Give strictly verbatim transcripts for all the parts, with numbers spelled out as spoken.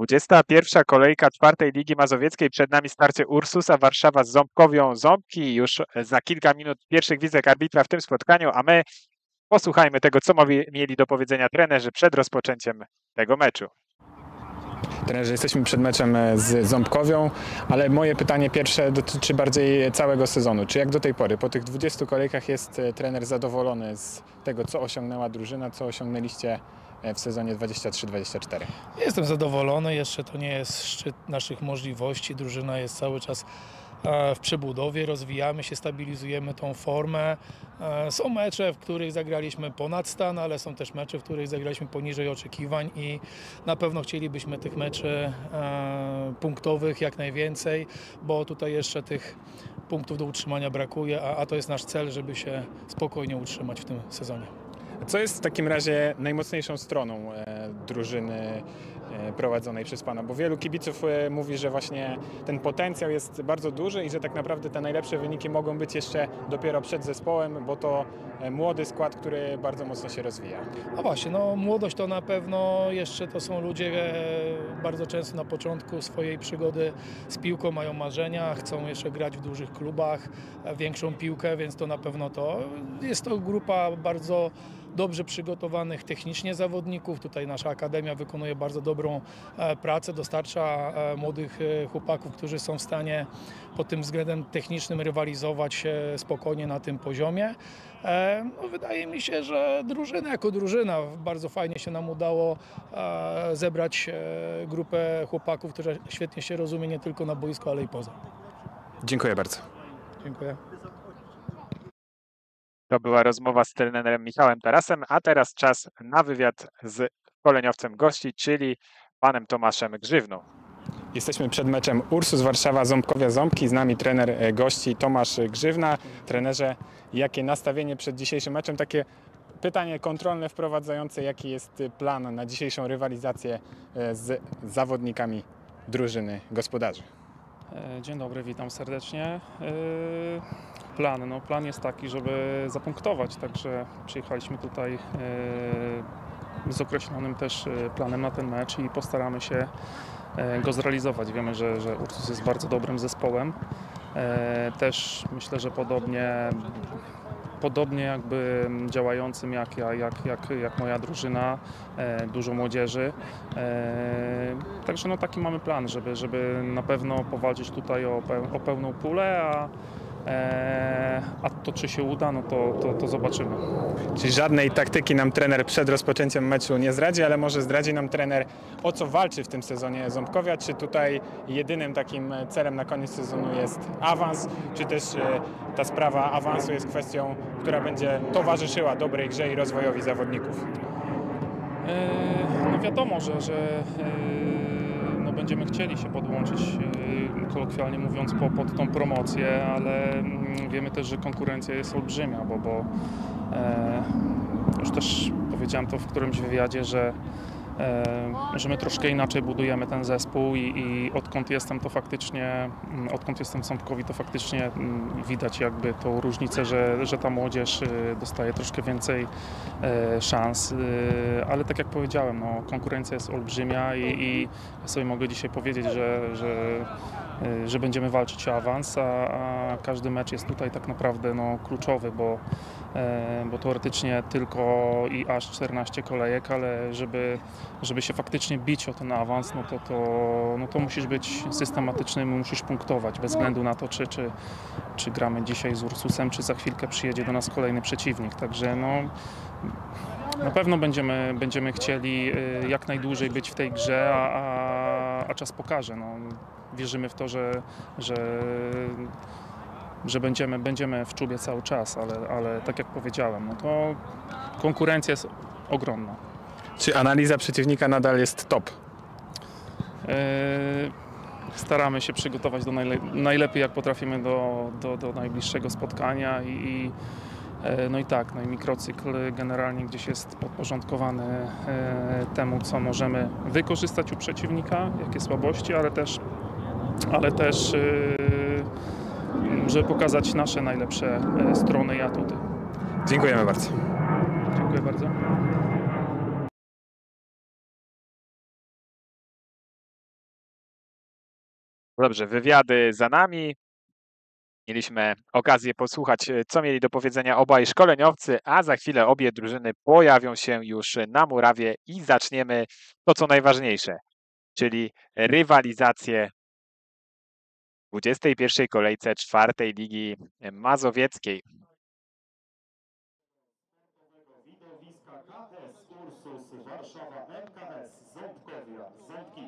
dwudziesta pierwsza kolejka czwartej Ligi Mazowieckiej. Przed nami starcie Ursusa Warszawa z Ząbkowią Ząbki. Już za kilka minut pierwszych wizytek arbitra w tym spotkaniu, a my posłuchajmy tego, co mowi, mieli do powiedzenia trenerzy przed rozpoczęciem tego meczu. Trenerzy, jesteśmy przed meczem z Ząbkowią, ale moje pytanie pierwsze dotyczy bardziej całego sezonu. Czy jak do tej pory, po tych dwudziestu kolejkach, jest trener zadowolony z tego, co osiągnęła drużyna, co osiągnęliście w sezonie dwudziestym trzecim dwudziestym czwartym? Jestem zadowolony, jeszcze to nie jest szczyt naszych możliwości. Drużyna jest cały czas w przebudowie, rozwijamy się, stabilizujemy tą formę. Są mecze, w których zagraliśmy ponad stan, ale są też mecze, w których zagraliśmy poniżej oczekiwań i na pewno chcielibyśmy tych meczy punktowych jak najwięcej, bo tutaj jeszcze tych punktów do utrzymania brakuje, a, a to jest nasz cel, żeby się spokojnie utrzymać w tym sezonie. Co jest w takim razie najmocniejszą stroną drużyny prowadzonej przez Pana? Bo wielu kibiców mówi, że właśnie ten potencjał jest bardzo duży i że tak naprawdę te najlepsze wyniki mogą być jeszcze dopiero przed zespołem, bo to młody skład, który bardzo mocno się rozwija. No właśnie, no młodość to na pewno jeszcze to są ludzie bardzo często na początku swojej przygody z piłką mają marzenia, chcą jeszcze grać w dużych klubach, większą piłkę, więc to na pewno to. Jest to grupa bardzo dobrze przygotowanych technicznie zawodników. Tutaj nasza akademia wykonuje bardzo dobrą pracę, dostarcza młodych chłopaków, którzy są w stanie pod tym względem technicznym rywalizować spokojnie na tym poziomie. No, wydaje mi się, że drużyna jako drużyna bardzo fajnie się nam udało zebrać grupę chłopaków, która świetnie się rozumie nie tylko na boisku, ale i poza. Dziękuję bardzo. Dziękuję. To była rozmowa z trenerem Michałem Tarasem, a teraz czas na wywiad z szkoleniowcem gości, czyli panem Tomaszem Grzywną. Jesteśmy przed meczem Ursus Warszawa Ząbkowia Ząbki. Z nami trener gości Tomasz Grzywna. Trenerze, jakie nastawienie przed dzisiejszym meczem? Takie pytanie kontrolne wprowadzające, jaki jest plan na dzisiejszą rywalizację z zawodnikami drużyny gospodarzy? Dzień dobry, witam serdecznie. Plan, no plan jest taki, żeby zapunktować, także przyjechaliśmy tutaj z określonym też planem na ten mecz i postaramy się go zrealizować. Wiemy, że, że Ursus jest bardzo dobrym zespołem. Też myślę, że podobnie, podobnie jakby działającym jak, ja, jak, jak, jak moja drużyna, dużo młodzieży. Także no taki mamy plan, żeby, żeby na pewno powalczyć tutaj o, o pełną pulę, a A to czy się uda, no to, to, to zobaczymy. Czyli żadnej taktyki nam trener przed rozpoczęciem meczu nie zdradzi, ale może zdradzi nam trener, o co walczy w tym sezonie Ząbkowia, czy tutaj jedynym takim celem na koniec sezonu jest awans, czy też ta sprawa awansu jest kwestią, która będzie towarzyszyła dobrej grze i rozwojowi zawodników? No wiadomo, że, że no będziemy chcieli się podłączyć, kolokwialnie mówiąc, po, pod tą promocję, ale wiemy też, że konkurencja jest olbrzymia, bo, bo e, już też powiedziałem to w którymś wywiadzie, że, e, że my troszkę inaczej budujemy ten zespół i, i odkąd jestem to faktycznie, odkąd jestem w Ząbkowi, to faktycznie widać jakby tą różnicę, że, że ta młodzież dostaje troszkę więcej e, szans, e, ale tak jak powiedziałem, no, konkurencja jest olbrzymia i, i sobie mogę dzisiaj powiedzieć, że, że że będziemy walczyć o awans, a, a każdy mecz jest tutaj tak naprawdę no, kluczowy, bo, e, bo teoretycznie tylko i aż czternaście kolejek, ale żeby, żeby się faktycznie bić o ten awans, no to, to, no to musisz być systematyczny, musisz punktować, bez względu na to, czy, czy, czy gramy dzisiaj z Ursusem, czy za chwilkę przyjedzie do nas kolejny przeciwnik. Także no, na pewno będziemy, będziemy chcieli jak najdłużej być w tej grze, a, a, a czas pokaże. No, wierzymy w to, że, że, że będziemy, będziemy w czubie cały czas, ale, ale tak jak powiedziałem, no to konkurencja jest ogromna. Czy analiza przeciwnika nadal jest top? Yy, staramy się przygotować do najle najlepiej jak potrafimy do, do, do najbliższego spotkania i, i no i tak, no i mikrocykl generalnie gdzieś jest podporządkowany temu, co możemy wykorzystać u przeciwnika, jakie słabości, ale też, ale też żeby pokazać nasze najlepsze strony i atuty. Dziękujemy bardzo. Dziękuję bardzo. Dobrze, wywiady za nami. Mieliśmy okazję posłuchać, co mieli do powiedzenia obaj szkoleniowcy, a za chwilę obie drużyny pojawią się już na murawie i zaczniemy to, co najważniejsze, czyli rywalizację w dwudziestej pierwszej kolejce czwartej Ligi Mazowieckiej. Widowiska K S Ursus Warszawa M K S Ząbkowia Ząbki.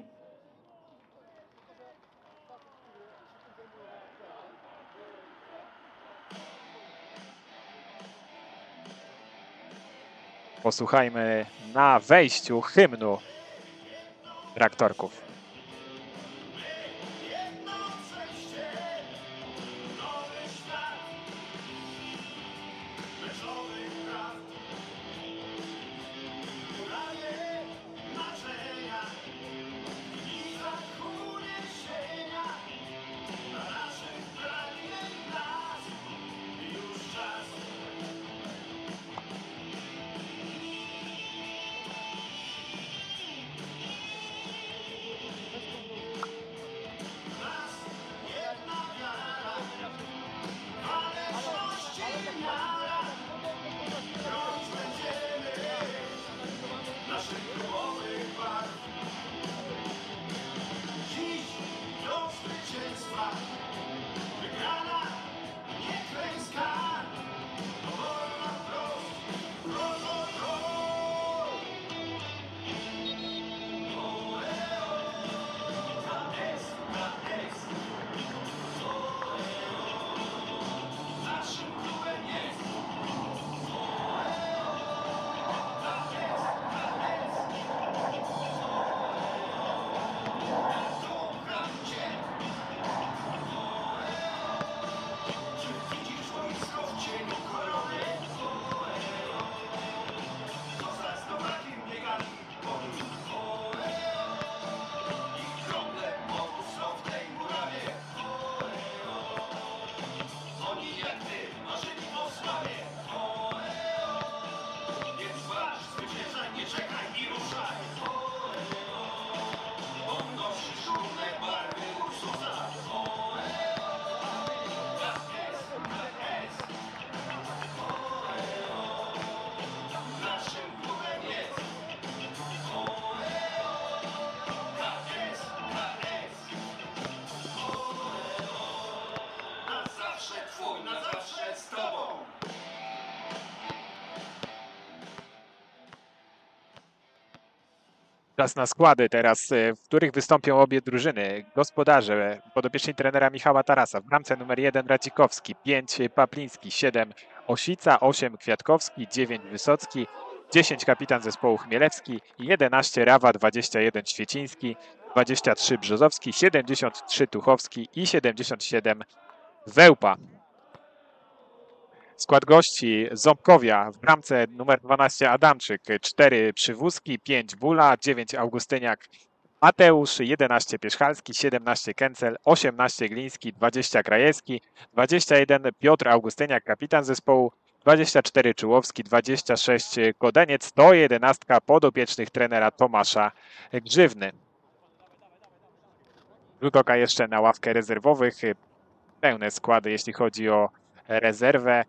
Posłuchajmy na wejściu hymnu traktorków. Czas na składy teraz, w których wystąpią obie drużyny. Gospodarze, podopieczni trenera Michała Tarasa. W bramce numer jeden Radzikowski, pięć Papliński, siedem Osica, osiem Kwiatkowski, dziewięć Wysocki, dziesięć kapitan zespołu Chmielewski, jedenaście Rawa, dwadzieścia jeden Świeciński, dwadzieścia trzy Brzozowski, siedemdziesiąt trzy Tuchowski i siedemdziesiąt siedem Wełpa. Skład gości Ząbkowia w bramce numer dwanaście Adamczyk, cztery Przywózki, pięć Bula, dziewięć Augustyniak Mateusz, jedenaście Pierzchalski, siedemnaście Kęcel, osiemnaście Gliński, dwadzieścia Krajewski, dwadzieścia jeden Piotr Augustyniak, kapitan zespołu, dwadzieścia cztery Czułowski, dwadzieścia sześć Kodeniec, to jedenastka podopiecznych trenera Tomasza Grzywny. Rzut oka jeszcze na ławkę rezerwowych, pełne składy jeśli chodzi o rezerwę.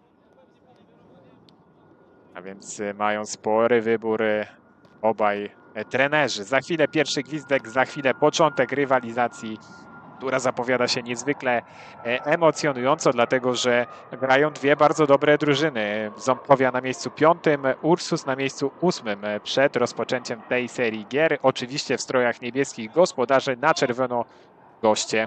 A więc mają spory wybór obaj trenerzy. Za chwilę pierwszy gwizdek, za chwilę początek rywalizacji, która zapowiada się niezwykle emocjonująco, dlatego że grają dwie bardzo dobre drużyny. Ząbkowia na miejscu piątym, Ursus na miejscu ósmym przed rozpoczęciem tej serii gier. Oczywiście w strojach niebieskich gospodarzy, na czerwono goście.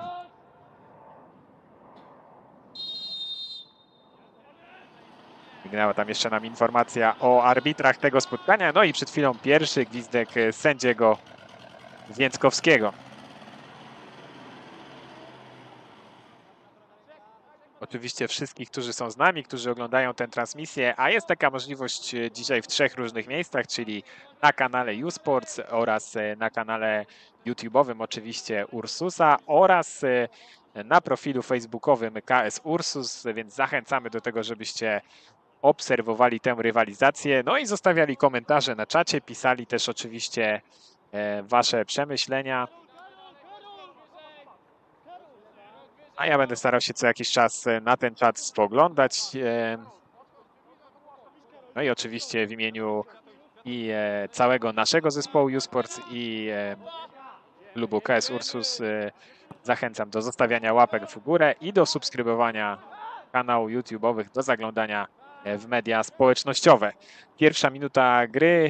Mignęła tam jeszcze nam informacja o arbitrach tego spotkania. No i przed chwilą pierwszy gwizdek sędziego Więckowskiego. Oczywiście wszystkich, którzy są z nami, którzy oglądają tę transmisję, a jest taka możliwość dzisiaj w trzech różnych miejscach, czyli na kanale uSports oraz na kanale YouTube'owym oczywiście Ursusa oraz na profilu facebookowym K S Ursus, więc zachęcamy do tego, żebyście obserwowali tę rywalizację, no i zostawiali komentarze na czacie, pisali też oczywiście wasze przemyślenia. A ja będę starał się co jakiś czas na ten czat spoglądać. No i oczywiście w imieniu i całego naszego zespołu U-Sports i klubu K S Ursus zachęcam do zostawiania łapek w górę i do subskrybowania kanałów YouTube'owych, do zaglądania w media społecznościowe. Pierwsza minuta gry.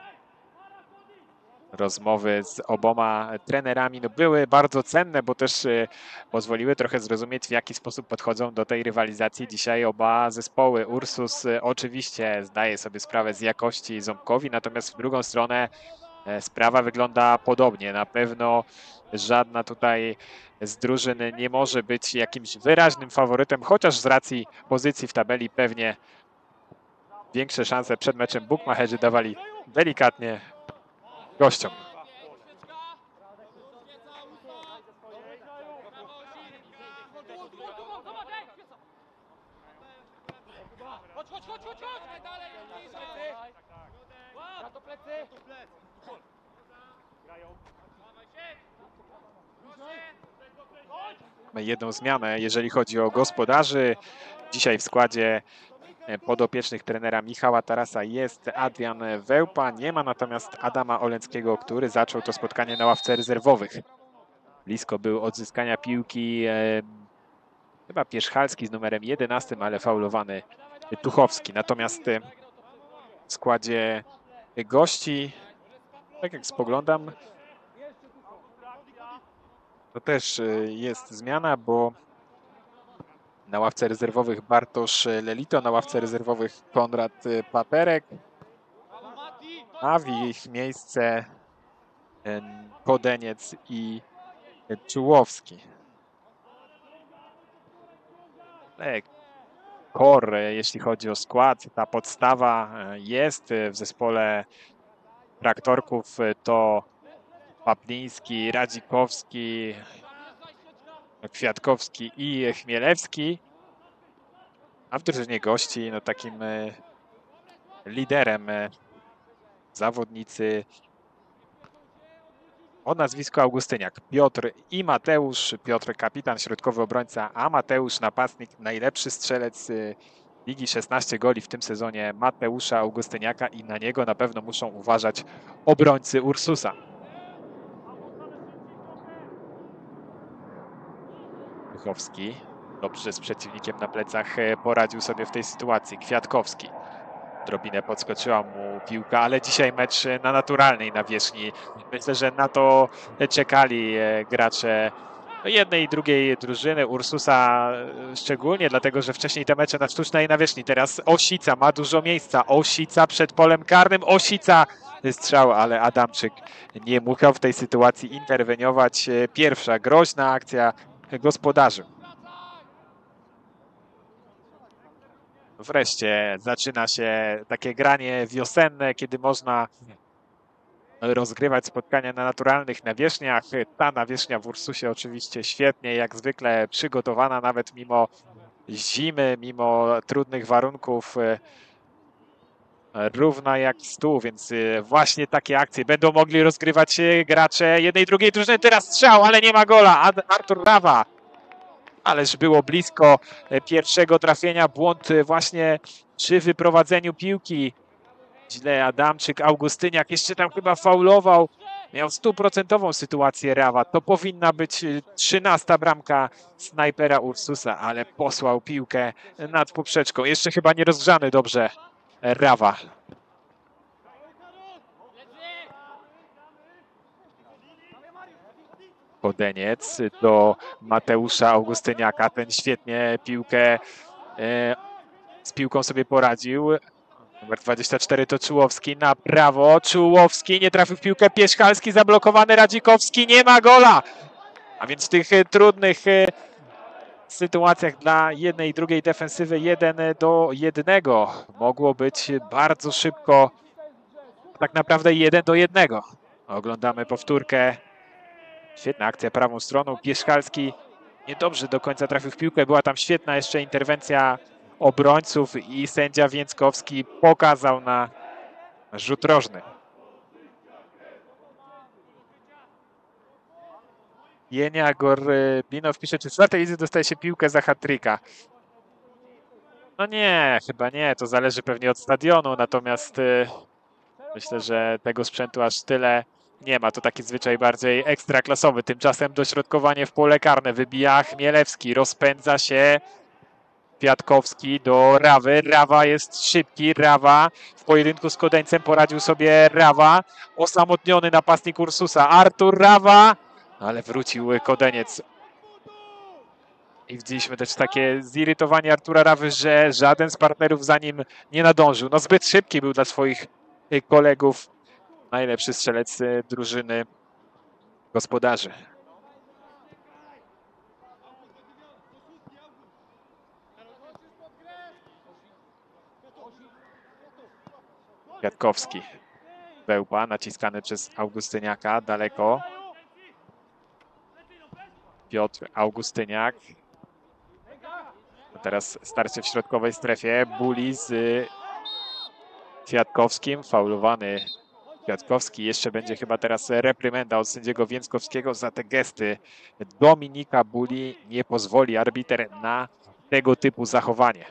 Rozmowy z oboma trenerami no były bardzo cenne, bo też pozwoliły trochę zrozumieć, w jaki sposób podchodzą do tej rywalizacji dzisiaj oba zespoły. Ursus oczywiście zdaje sobie sprawę z jakości Ząbkowi, natomiast w drugą stronę sprawa wygląda podobnie. Na pewno żadna tutaj z drużyn nie może być jakimś wyraźnym faworytem, chociaż z racji pozycji w tabeli pewnie większe szanse przed meczem bukmacherzy dawali delikatnie gościom. Jedną zmianę, jeżeli chodzi o gospodarzy. Dzisiaj w składzie podopiecznych trenera Michała Tarasa jest Adrian Wełpa. Nie ma natomiast Adama Olenckiego, który zaczął to spotkanie na ławce rezerwowych. Blisko był odzyskania piłki e, chyba Pierzchalski z numerem jedenastym, ale faulowany Tuchowski. Natomiast w składzie gości, tak jak spoglądam, to też jest zmiana, bo na ławce rezerwowych Bartosz Lelito, na ławce rezerwowych Konrad Paperek, a w ich miejsce Podeniec i Czułowski. Kor, jeśli chodzi o skład, ta podstawa jest w zespole traktorków, to Papliński, Radzikowski, Kwiatkowski i Chmielewski, a w drużynie gości no, takim liderem zawodnicy o nazwisku Augustyniak. Piotr i Mateusz. Piotr kapitan, środkowy obrońca, a Mateusz napastnik, najlepszy strzelec ligi, szesnaście goli w tym sezonie Mateusza Augustyniaka i na niego na pewno muszą uważać obrońcy Ursusa. Tuchowski dobrze z przeciwnikiem na plecach poradził sobie w tej sytuacji. Kwiatkowski. Drobinę podskoczyła mu piłka, ale dzisiaj mecz na naturalnej nawierzchni. Myślę, że na to czekali gracze jednej i drugiej drużyny, Ursusa szczególnie, dlatego że wcześniej te mecze na sztucznej nawierzchni. Teraz Osica ma dużo miejsca. Osica przed polem karnym. Osica strzał, ale Adamczyk nie musiał w tej sytuacji interweniować. Pierwsza groźna akcja gospodarzy. Wreszcie zaczyna się takie granie wiosenne, kiedy można rozgrywać spotkania na naturalnych nawierzchniach. Ta nawierzchnia w Ursusie oczywiście świetnie, jak zwykle przygotowana, nawet mimo zimy, mimo trudnych warunków, równa jak stół, więc właśnie takie akcje będą mogli rozgrywać gracze jednej i drugiej drużyny. Teraz strzał, ale nie ma gola. Artur Rawa. Ależ było blisko pierwszego trafienia. Błąd właśnie przy wyprowadzeniu piłki. Źle Adamczyk, Augustyniak jeszcze tam chyba faulował. Miał stuprocentową sytuację Rawa. To powinna być trzynasta bramka snajpera Ursusa, ale posłał piłkę nad poprzeczką. Jeszcze chyba nie rozgrzany dobrze Rawa. Podeniec do Mateusza Augustyniaka. Ten świetnie piłkę e, z piłką sobie poradził. Numer dwadzieścia cztery to Czułowski na prawo. Czułowski nie trafił w piłkę. Pierzchalski zablokowany. Radzikowski, nie ma gola. A więc w tych trudnych sytuacjach dla jednej i drugiej defensywy jeden do jednego mogło być bardzo szybko. Tak naprawdę jeden do jednego. Oglądamy powtórkę. Świetna akcja prawą stroną. Pierzchalski niedobrze do końca trafił w piłkę. Była tam świetna jeszcze interwencja obrońców i sędzia Więckowski pokazał na rzut rożny. Jenia Gorbinow pisze, czy w czwartej lidze dostaje się piłkę za hat-tricka. No nie, chyba nie. To zależy pewnie od stadionu, natomiast y, myślę, że tego sprzętu aż tyle nie ma. To taki zwyczaj bardziej ekstraklasowy. Tymczasem dośrodkowanie w pole karne wybija Chmielewski, rozpędza się Kwiatkowski do Rawy. Rawa jest szybki. Rawa w pojedynku z Kodeńcem poradził sobie Rawa. Osamotniony napastnik Ursusa. Artur Rawa, ale wrócił Kodeniec. I widzieliśmy też takie zirytowanie Artura Rawy, że żaden z partnerów za nim nie nadążył. No zbyt szybki był dla swoich kolegów. Najlepszy strzelec drużyny gospodarzy. Kwiatkowski. Bełba naciskany przez Augustyniaka. Daleko. Piotr Augustyniak. A teraz starcie w środkowej strefie. Buli z Kwiatkowskim. Faulowany Kwiatkowski. Jeszcze będzie chyba teraz reprymenda od sędziego Więckowskiego za te gesty Dominika Buli. Nie pozwoli arbiter na tego typu zachowanie.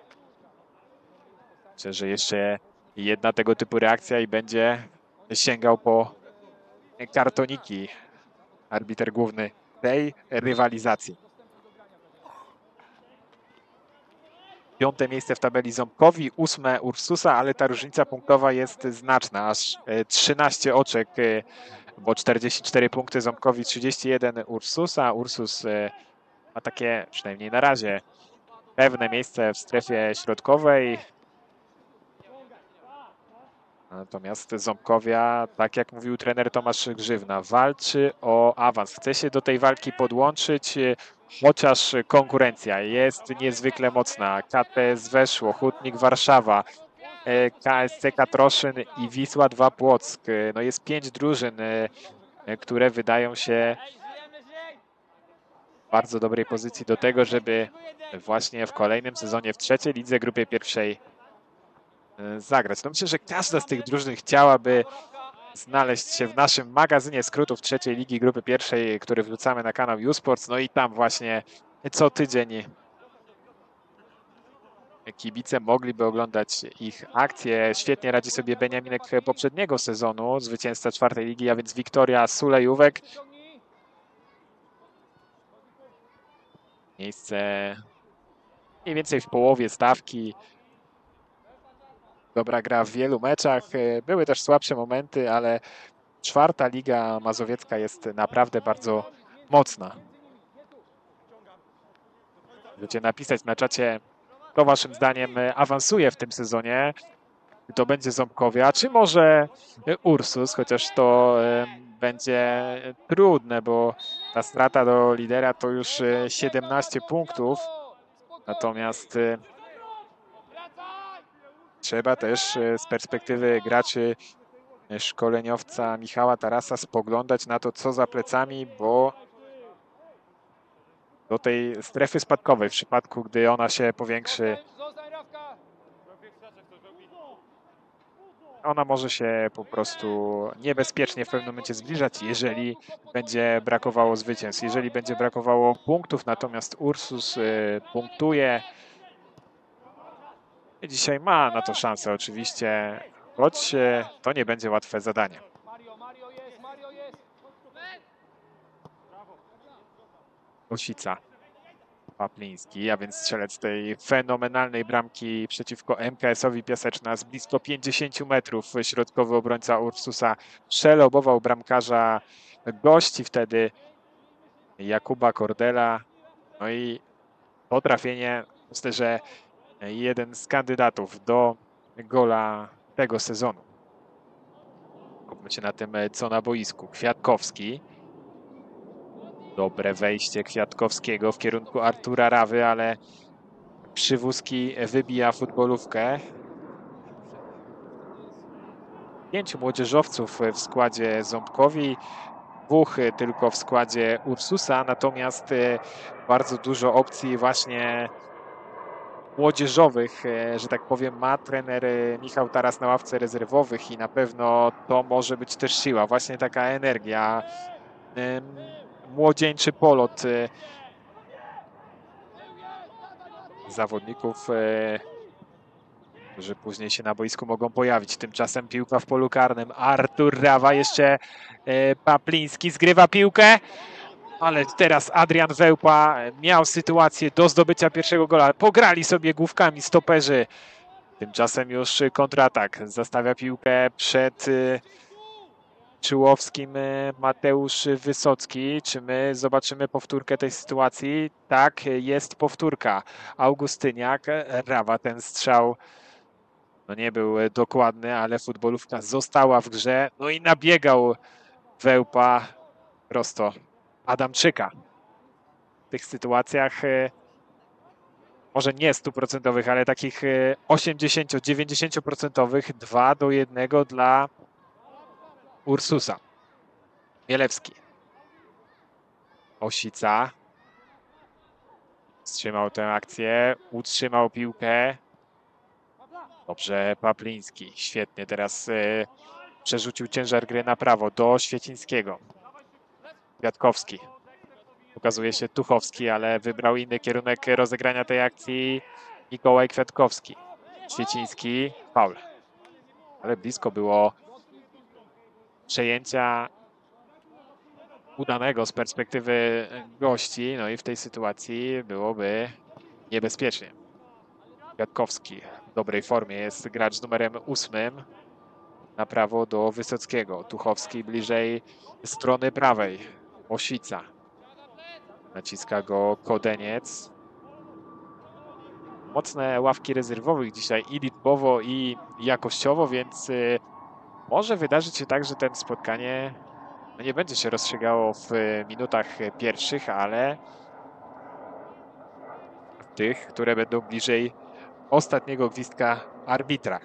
Myślę, że jeszcze jedna tego typu reakcja i będzie sięgał po kartoniki arbiter główny tej rywalizacji. Piąte miejsce w tabeli Ząbkowi, ósme Ursusa, ale ta różnica punktowa jest znaczna, aż trzynaście oczek, bo czterdzieści cztery punkty Ząbkowi, trzydzieści jeden Ursusa. Ursus ma takie, przynajmniej na razie, pewne miejsce w strefie środkowej. Natomiast Ząbkowia, tak jak mówił trener Tomasz Grzywna, walczy o awans. Chce się do tej walki podłączyć, chociaż konkurencja jest niezwykle mocna. K T S weszło, Hutnik Warszawa, K S C Katroszyn i Wisła dwa Płock. No jest pięć drużyn, które wydają się w bardzo dobrej pozycji do tego, żeby właśnie w kolejnym sezonie w trzeciej lidze grupie pierwszej zagrać. No myślę, że każda z tych drużyn chciałaby znaleźć się w naszym magazynie skrótów trzeciej ligi grupy pierwszej, który wrzucamy na kanał U-Sports. No i tam właśnie co tydzień kibice mogliby oglądać ich akcje. Świetnie radzi sobie Beniaminek poprzedniego sezonu, zwycięzca czwartej ligi, a więc Wiktoria Sulejówek. Miejsce mniej więcej w połowie stawki. Dobra gra w wielu meczach. Były też słabsze momenty, ale czwarta liga mazowiecka jest naprawdę bardzo mocna. Możecie napisać na czacie, kto waszym zdaniem awansuje w tym sezonie. Czy to będzie Ząbkowia, czy może Ursus, chociaż to będzie trudne, bo ta strata do lidera to już siedemnaście punktów. Natomiast trzeba też z perspektywy graczy szkoleniowca Michała Tarasa spoglądać na to, co za plecami, bo do tej strefy spadkowej, w przypadku gdy ona się powiększy, ona może się po prostu niebezpiecznie w pewnym momencie zbliżać, jeżeli będzie brakowało zwycięstw, jeżeli będzie brakowało punktów, natomiast Ursus punktuje. Dzisiaj ma na to szansę oczywiście, choć to nie będzie łatwe zadanie. Osica, Papliński, a więc strzelec tej fenomenalnej bramki przeciwko M K S-owi Piaseczna z blisko pięćdziesięciu metrów. Środkowy obrońca Ursusa przelobował bramkarza gości wtedy Jakuba Kordela. No i to trafienie, myślę, że jeden z kandydatów do gola tego sezonu. Skupmy się na tym, co na boisku. Kwiatkowski. Dobre wejście Kwiatkowskiego w kierunku Artura Rawy, ale Przywózki wybija futbolówkę. Pięciu młodzieżowców w składzie Ząbkowi, dwóch tylko w składzie Ursusa, natomiast bardzo dużo opcji właśnie młodzieżowych, że tak powiem, ma trener Michał Taras na ławce rezerwowych i na pewno to może być też siła, właśnie taka energia. młodzieńczy polot e, zawodników, e, którzy później się na boisku mogą pojawić. Tymczasem piłka w polu karnym. Artur Rawa, jeszcze e, Papliński zgrywa piłkę. Ale teraz Adrian Wełpa miał sytuację do zdobycia pierwszego gola. Pograli sobie główkami stoperzy. Tymczasem już kontratak. Zastawia piłkę przed y, Czułowskim y, Mateusz Wysocki. Czy my zobaczymy powtórkę tej sytuacji? Tak, jest powtórka. Augustyniak, Rawa, ten strzał no nie był dokładny, ale futbolówka została w grze. No i nabiegał Wełpa prosto Adamczyka. W tych sytuacjach e, może nie stuprocentowych, ale takich osiemdziesiąt dziewięćdziesiąt procent dwa do jednego dla Ursusa. Mielewski. Osica. Wstrzymał tę akcję, utrzymał piłkę. Dobrze, Papliński. Świetnie teraz e, przerzucił ciężar gry na prawo do Świecińskiego. Kwiatkowski. Ukazuje się Tuchowski, ale wybrał inny kierunek rozegrania tej akcji. Mikołaj Kwiatkowski. Świeciński, faul. Ale blisko było przejęcia udanego z perspektywy gości. No i w tej sytuacji byłoby niebezpiecznie. Kwiatkowski w dobrej formie jest gracz z numerem ósmym. Na prawo do Wysockiego. Tuchowski bliżej strony prawej. Osica. Naciska go Kodeniec. Mocne ławki rezerwowych dzisiaj i liczbowo, i jakościowo, więc y, może wydarzyć się tak, że ten spotkanie no nie będzie się rozstrzygało w minutach pierwszych, ale w tych, które będą bliżej ostatniego gwizdka arbitra.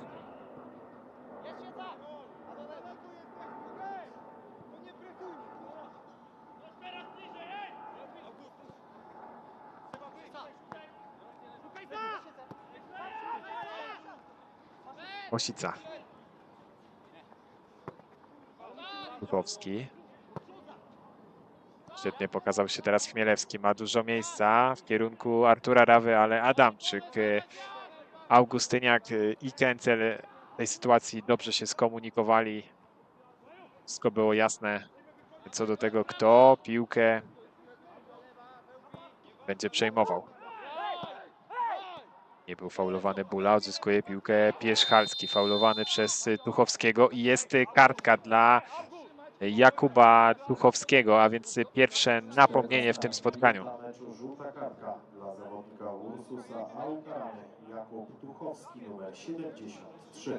Osica. Tuchowski. Świetnie pokazał się teraz Chmielewski. Ma dużo miejsca w kierunku Artura Rawy, ale Adamczyk, Augustyniak i Kęcel w tej sytuacji dobrze się skomunikowali. Wszystko było jasne co do tego, kto piłkę będzie przejmował. Nie był faulowany Bula, odzyskuje piłkę Pierzchalski, faulowany przez Tuchowskiego i jest kartka dla Jakuba Tuchowskiego, a więc pierwsze napomnienie w tym spotkaniu. Na meczu żółta kartka dla zawodnika Ursusa, a ukarany Jakub Tuchowski, numer siedemdziesiąt trzy.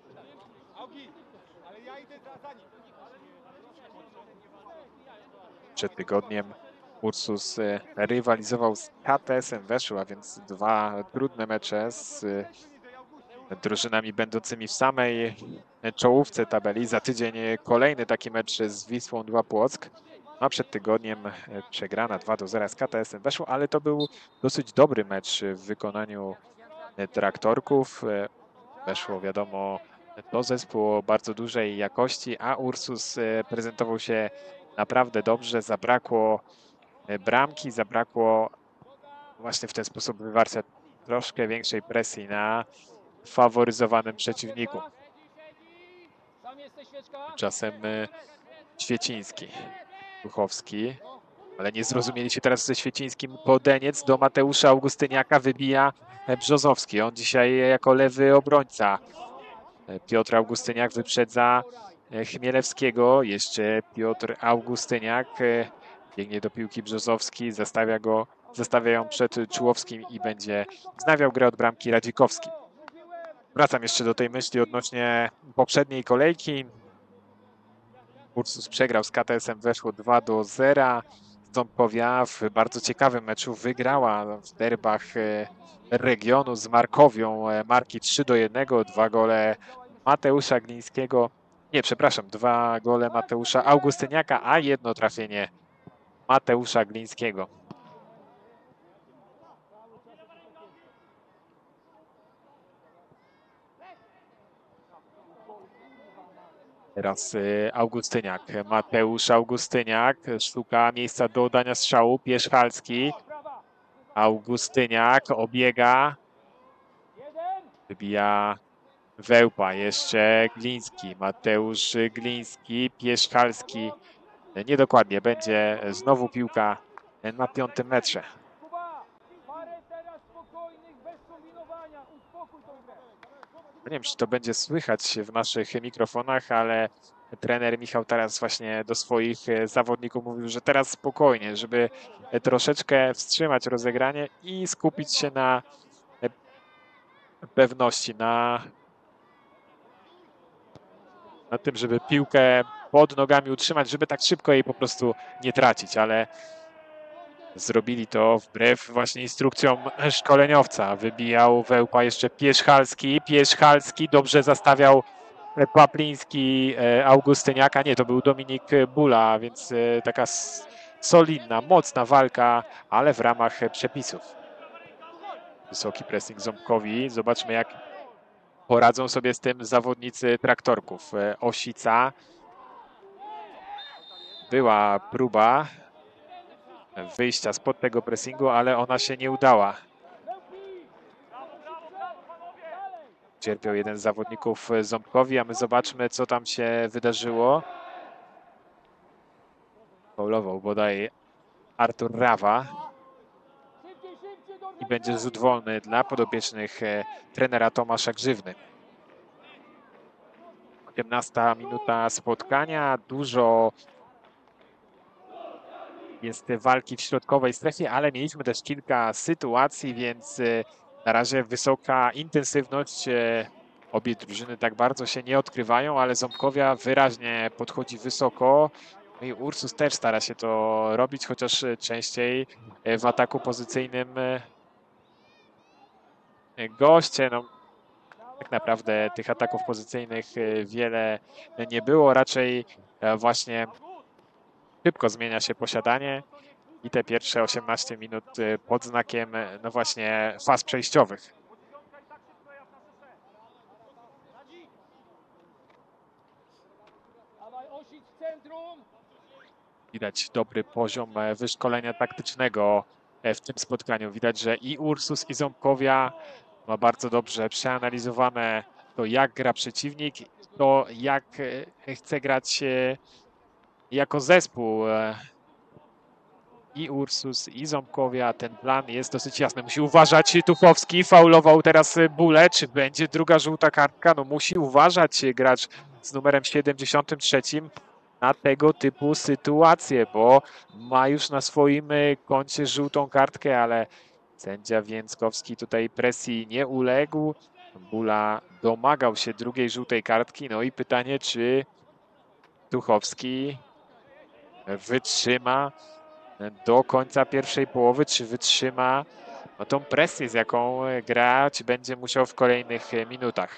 Przed tygodniem Ursus rywalizował z K T S-em Weszło, a więc dwa trudne mecze z drużynami będącymi w samej czołówce tabeli. Za tydzień kolejny taki mecz z Wisłą Dwa Płock. A przed tygodniem przegrana dwa do zera z K T S-em Weszło, ale to był dosyć dobry mecz w wykonaniu traktorków. Weszło, wiadomo, to zespół o bardzo dużej jakości, a Ursus prezentował się naprawdę dobrze. Zabrakło bramki, zabrakło właśnie w ten sposób wywarcia troszkę większej presji na faworyzowanym przeciwniku. Tymczasem Świeciński, Tuchowski, ale nie zrozumieli się teraz ze Świecińskim. Kodeniec do Mateusza Augustyniaka, wybija Brzozowski. On dzisiaj jako lewy obrońca. Piotr Augustyniak wyprzedza Chmielewskiego. Jeszcze Piotr Augustyniak biegnie do piłki Brzozowski, zastawia go, zastawia ją przed Czułowskim i będzie wznawiał grę od bramki Radzikowski. Wracam jeszcze do tej myśli odnośnie poprzedniej kolejki. Ursus przegrał z K T S-em Weszło dwa do zera. Ząbkowia w bardzo ciekawym meczu wygrała w derbach regionu z Markowią marki trzy do jednego. Dwa gole Mateusza Glińskiego. Nie, przepraszam, dwa gole Mateusza Augustyniaka, a jedno trafienie Mateusza Glińskiego. Teraz y, Augustyniak, Mateusz Augustyniak szuka miejsca do oddania strzału, Pierzchalski, Augustyniak obiega, wybija Wełpa, jeszcze Gliński, Mateusz Gliński, Pierzchalski, niedokładnie, będzie znowu piłka na piątym metrze. Nie wiem, czy to będzie słychać w naszych mikrofonach, ale trener Michał teraz właśnie do swoich zawodników mówił, że teraz spokojnie, żeby troszeczkę wstrzymać rozegranie i skupić się na pewności, na, na tym, żeby piłkę pod nogami utrzymać, żeby tak szybko jej po prostu nie tracić, ale zrobili to wbrew właśnie instrukcjom szkoleniowca. Wybijał Wełpa jeszcze Pierzchalski. Pierzchalski dobrze zastawiał Papliński Augustyniaka. Nie, to był Dominik Bula, więc taka solidna, mocna walka, ale w ramach przepisów. Wysoki pressing Ząbkowi. Zobaczmy, jak poradzą sobie z tym zawodnicy traktorków. Osica. Była próba wyjścia spod tego pressingu, ale ona się nie udała. Cierpiał jeden z zawodników Ząbkowi, a my zobaczmy, co tam się wydarzyło. Faulował bodaj Artur Rawa. I będzie rzut wolny dla podopiecznych trenera Tomasza Grzywny. osiemnasta minuta spotkania. Dużo jest walki w środkowej strefie, ale mieliśmy też kilka sytuacji, więc na razie wysoka intensywność. Obie drużyny tak bardzo się nie odkrywają, ale Ząbkowia wyraźnie podchodzi wysoko. No i Ursus też stara się to robić, chociaż częściej w ataku pozycyjnym goście. No, tak naprawdę tych ataków pozycyjnych wiele nie było, raczej właśnie szybko zmienia się posiadanie i te pierwsze osiemnaście minut pod znakiem, no właśnie, faz przejściowych. Widać dobry poziom wyszkolenia taktycznego w tym spotkaniu. Widać, że i Ursus, i Ząbkowia ma bardzo dobrze przeanalizowane to, jak gra przeciwnik, to jak chce grać jako zespół. I Ursus, i Ząbkowia. Ten plan jest dosyć jasny. Musi uważać Tuchowski. Faulował teraz Bule. Czy będzie druga żółta kartka? No musi uważać gracz z numerem siedemdziesiątym trzecim na tego typu sytuacje, bo ma już na swoim koncie żółtą kartkę, ale sędzia Więckowski tutaj presji nie uległ. Bula domagał się drugiej żółtej kartki. No i pytanie, czy Tuchowski wytrzyma do końca pierwszej połowy, czy wytrzyma no, tą presję, z jaką grać będzie musiał w kolejnych minutach.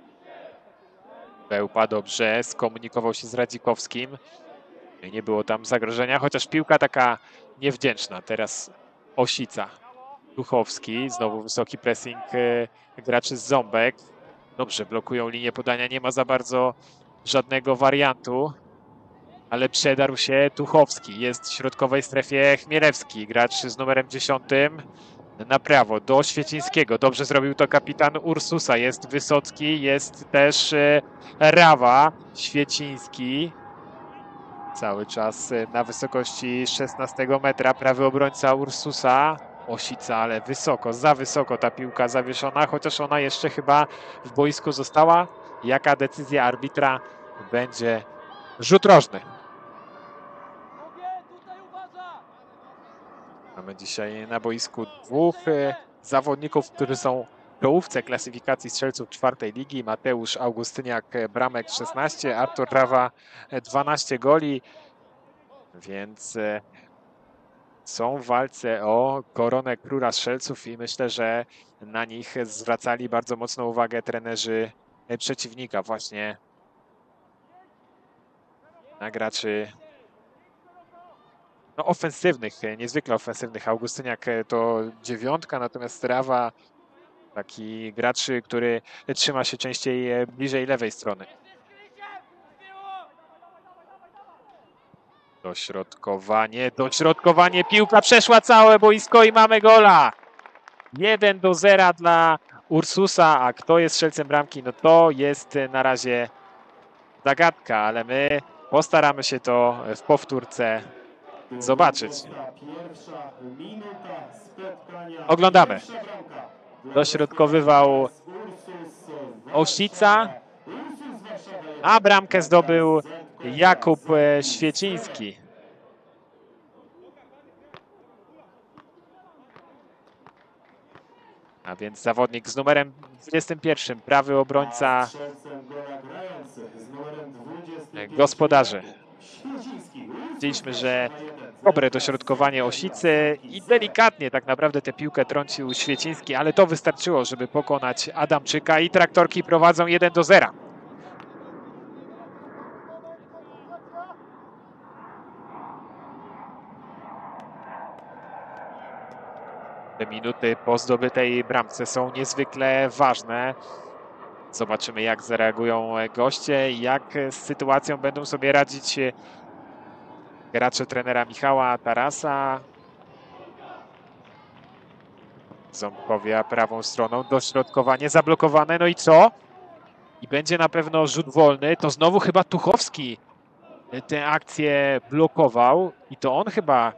Wełpa dobrze skomunikował się z Radzikowskim. Nie było tam zagrożenia, chociaż piłka taka niewdzięczna. Teraz Osica. Tuchowski, znowu wysoki pressing graczy z Ząbek. Dobrze blokują linię podania, nie ma za bardzo żadnego wariantu. Ale przedarł się Tuchowski. Jest w środkowej strefie Chmielewski, gracz z numerem dziesiątym. Na prawo do Świecińskiego. Dobrze zrobił to kapitan Ursusa. Jest Wysocki, jest też Rawa. Świeciński. Cały czas na wysokości szesnastego metra. Prawy obrońca Ursusa. Osica, ale wysoko, za wysoko ta piłka zawieszona, chociaż ona jeszcze chyba w boisku została. Jaka decyzja arbitra będzie? Rzut rożny. Mamy dzisiaj na boisku dwóch zawodników, którzy są w czołówce klasyfikacji strzelców czwartej ligi. Mateusz Augustyniak, bramek szesnaście, Artur Rawa dwanaście goli, więc są w walce o koronę króla strzelców i myślę, że na nich zwracali bardzo mocną uwagę trenerzy przeciwnika, właśnie na graczy no, ofensywnych, niezwykle ofensywnych. Augustyniak to dziewiątka, natomiast Rawa taki gracz, który trzyma się częściej bliżej lewej strony. Dośrodkowanie, dośrodkowanie, piłka przeszła całe boisko i mamy gola. jeden do zera dla Ursusa, a kto jest strzelcem bramki, no to jest na razie zagadka, ale my postaramy się to w powtórce zobaczyć. Pierwsza minuta spotkania. Oglądamy. Pierwsza bramka. Dośrodkowywał Ursus Osica, Ursus Warszawa. a bramkę zdobył Jakub e, Świeciński. A więc zawodnik z numerem dwudziestym pierwszym, prawy obrońca Strzelcem gola grający z numerem dwudziestym pierwszym. gospodarzy. Świeciński. Ursus Widzieliśmy, że Warszawa jeden. dobre dośrodkowanie Osicy i delikatnie tak naprawdę tę piłkę trącił Świeciński, ale to wystarczyło, żeby pokonać Adamczyka i traktorki prowadzą jeden do zera. Te minuty po zdobytej bramce są niezwykle ważne. Zobaczymy, jak zareagują goście i jak z sytuacją będą sobie radzić gracze trenera Michała Tarasa. Ząbkowia prawą stroną, dośrodkowanie zablokowane, no i co? I będzie na pewno rzut wolny. To znowu chyba Tuchowski tę akcję blokował i to on chyba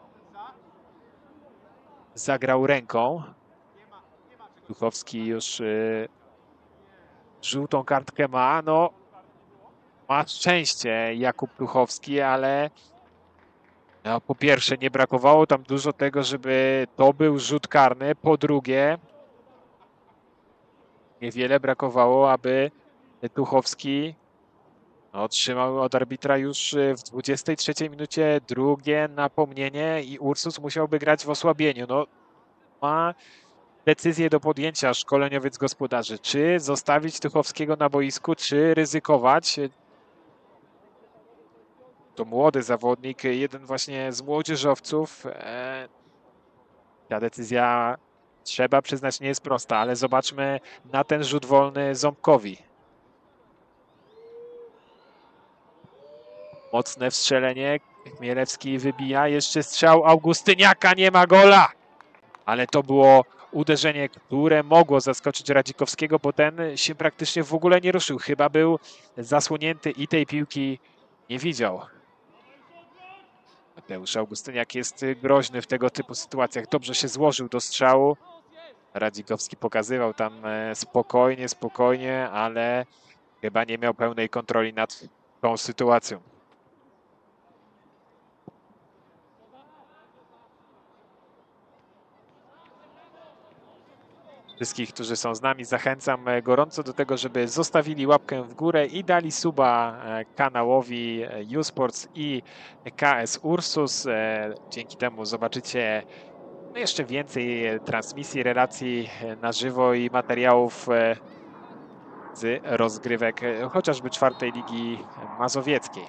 zagrał ręką. Tuchowski już y, żółtą kartkę ma. No, ma szczęście Jakub Tuchowski, ale no, po pierwsze nie brakowało tam dużo tego, żeby to był rzut karny. Po drugie, niewiele brakowało, aby Tuchowski otrzymał od arbitra już w dwudziestej trzeciej minucie drugie napomnienie i Ursus musiałby grać w osłabieniu. No, ma decyzję do podjęcia szkoleniowiec gospodarzy. Czy zostawić Tuchowskiego na boisku, czy ryzykować? To młody zawodnik, jeden właśnie z młodzieżowców. Ta decyzja, trzeba przyznać, nie jest prosta, ale zobaczmy na ten rzut wolny Ząbkowi. Mocne wstrzelenie. Chmielewski wybija. Jeszcze strzał Augustyniaka. Nie ma gola. Ale to było uderzenie, które mogło zaskoczyć Radzikowskiego, bo ten się praktycznie w ogóle nie ruszył. Chyba był zasłonięty i tej piłki nie widział. Mateusz Augustyniak jest groźny w tego typu sytuacjach. Dobrze się złożył do strzału. Radzikowski pokazywał tam spokojnie, spokojnie, ale chyba nie miał pełnej kontroli nad tą sytuacją. Wszystkich, którzy są z nami, zachęcam gorąco do tego, żeby zostawili łapkę w górę i dali suba kanałowi U-Sports i K S Ursus. Dzięki temu zobaczycie jeszcze więcej transmisji, relacji na żywo i materiałów z rozgrywek chociażby czwartej Ligi Mazowieckiej.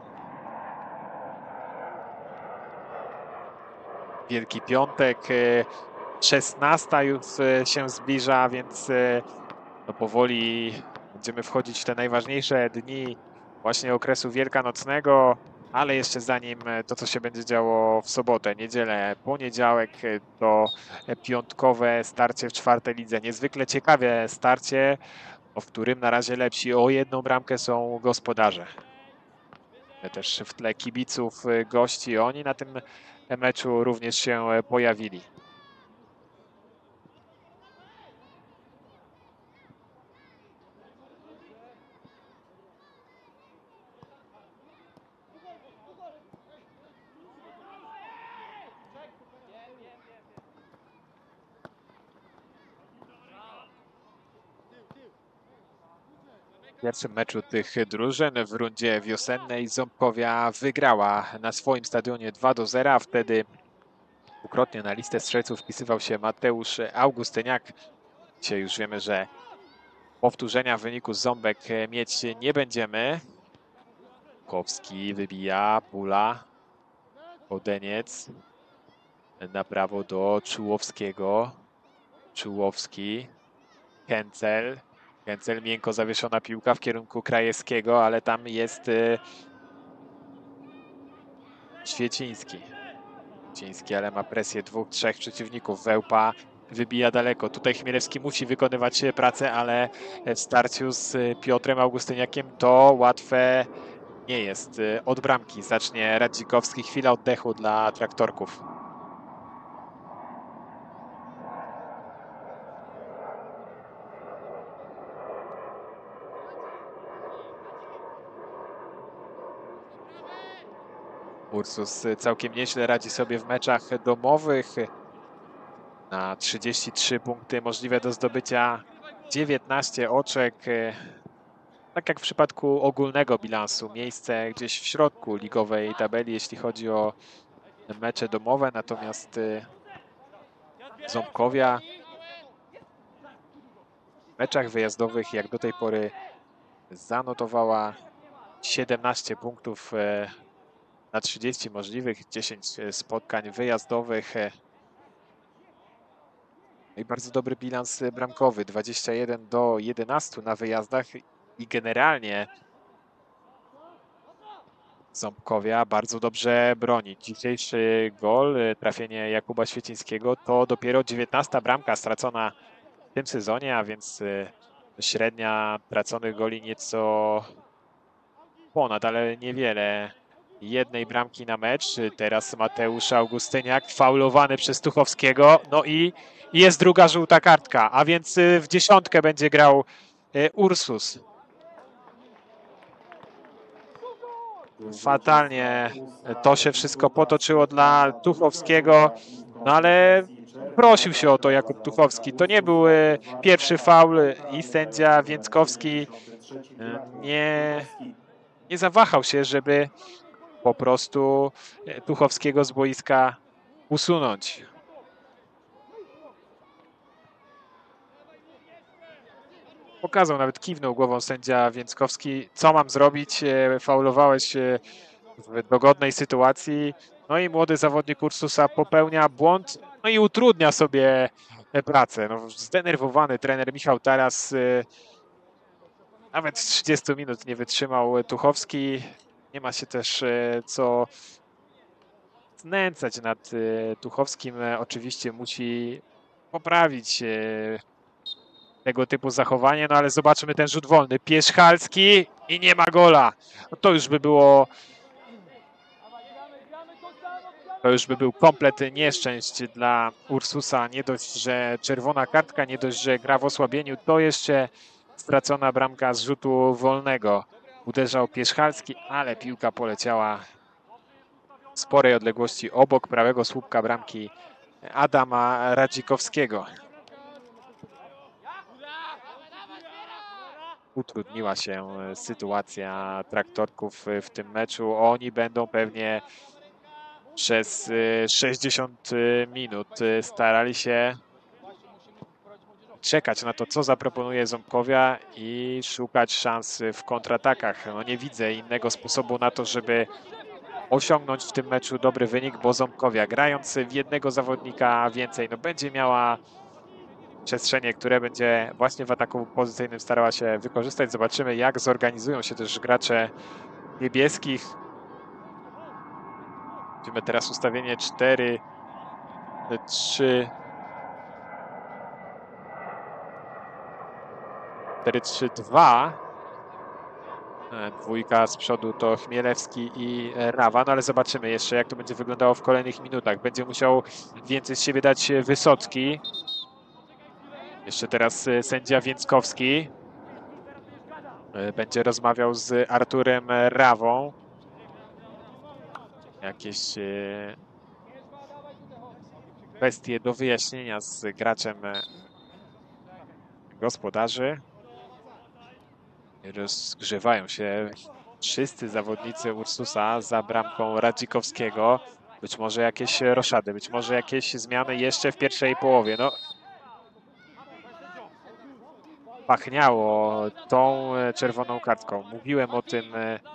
Wielki Piątek. szesnasta już się zbliża, więc no powoli będziemy wchodzić w te najważniejsze dni właśnie okresu wielkanocnego, ale jeszcze zanim to, co się będzie działo w sobotę, niedzielę, poniedziałek, to piątkowe starcie w czwartej lidze. Niezwykle ciekawe starcie, w którym na razie lepsi o jedną bramkę są gospodarze. Też w tle kibiców, gości, oni na tym meczu również się pojawili. W pierwszym meczu tych drużyn w rundzie wiosennej Ząbkowia wygrała na swoim stadionie dwa do zera. Wtedy dwukrotnie na listę strzelców wpisywał się Mateusz Augustyniak. Dzisiaj już wiemy, że powtórzenia wyniku Ząbek mieć nie będziemy. Kowski wybija, Pula, Podeniec na prawo do Czułowskiego. Czułowski, Kęcel. Kęcel, miękko zawieszona piłka w kierunku Krajewskiego, ale tam jest Świeciński. Świeciński, ale ma presję dwóch, trzech przeciwników. Wełpa wybija daleko. Tutaj Chmielewski musi wykonywać pracę, ale w starciu z Piotrem Augustyniakiem to łatwe nie jest. Od bramki zacznie Radzikowski. Chwila oddechu dla traktorków. Ursus całkiem nieźle radzi sobie w meczach domowych. Na trzydzieści trzy punkty możliwe do zdobycia dziewiętnaście oczek. Tak jak w przypadku ogólnego bilansu, miejsce gdzieś w środku ligowej tabeli, jeśli chodzi o mecze domowe, natomiast Ząbkowia w meczach wyjazdowych jak do tej pory zanotowała siedemnaście punktów na trzydzieści możliwych, dziesięć spotkań wyjazdowych. I bardzo dobry bilans bramkowy, dwadzieścia jeden do jedenastu na wyjazdach i generalnie Ząbkowia bardzo dobrze broni. Dzisiejszy gol, trafienie Jakuba Świecińskiego to dopiero dziewiętnasta bramka stracona w tym sezonie, a więc średnia traconych goli nieco ponad, ale niewiele. Jednej bramki na mecz. Teraz Mateusz Augustyniak faulowany przez Tuchowskiego. No i jest druga żółta kartka, a więc w dziesiątkę będzie grał Ursus. Fatalnie to się wszystko potoczyło dla Tuchowskiego, no ale prosił się o to Jakub Tuchowski. To nie był pierwszy faul i sędzia Więckowski nie, nie zawahał się, żeby po prostu Tuchowskiego z boiska usunąć. Pokazał, nawet kiwnął głową sędzia Więckowski. Co mam zrobić? Faulowałeś w dogodnej sytuacji. No i młody zawodnik Ursusa popełnia błąd, no i utrudnia sobie pracę. No, zdenerwowany trener Michał Taras nawet trzydzieści minut nie wytrzymał Tuchowski. Nie ma się też co znęcać nad Tuchowskim. Oczywiście musi poprawić tego typu zachowanie, no ale zobaczmy ten rzut wolny. Pierzchalski i nie ma gola. No to już by było to już by był komplet nieszczęść dla Ursusa. Nie dość, że czerwona kartka, nie dość, że gra w osłabieniu, to jeszcze stracona bramka z rzutu wolnego. Uderzał Pierzchalski, ale piłka poleciała w sporej odległości obok prawego słupka bramki Adama Radzikowskiego. Utrudniła się sytuacja traktorków w tym meczu. Oni będą pewnie przez sześćdziesiąt minut starali się czekać na to, co zaproponuje Ząbkowia i szukać szans w kontratakach. No nie widzę innego sposobu na to, żeby osiągnąć w tym meczu dobry wynik, bo Ząbkowia, grając w jednego zawodnika więcej, no będzie miała przestrzenie, które będzie właśnie w ataku pozycyjnym starała się wykorzystać. Zobaczymy, jak zorganizują się też gracze niebieskich. Widzimy teraz ustawienie cztery trzy cztery trzy dwa. Dwójka z przodu to Chmielewski i Rawa, no ale zobaczymy jeszcze, jak to będzie wyglądało w kolejnych minutach. Będzie musiał więcej z siebie dać Wysocki. Jeszcze teraz sędzia Więckowski będzie rozmawiał z Arturem Rawą. Jakieś kwestie do wyjaśnienia z graczem gospodarzy. Rozgrzewają się wszyscy zawodnicy Ursusa za bramką Radzikowskiego. Być może jakieś roszady, być może jakieś zmiany jeszcze w pierwszej połowie. No, pachniało tą czerwoną kartką. Mówiłem o tym.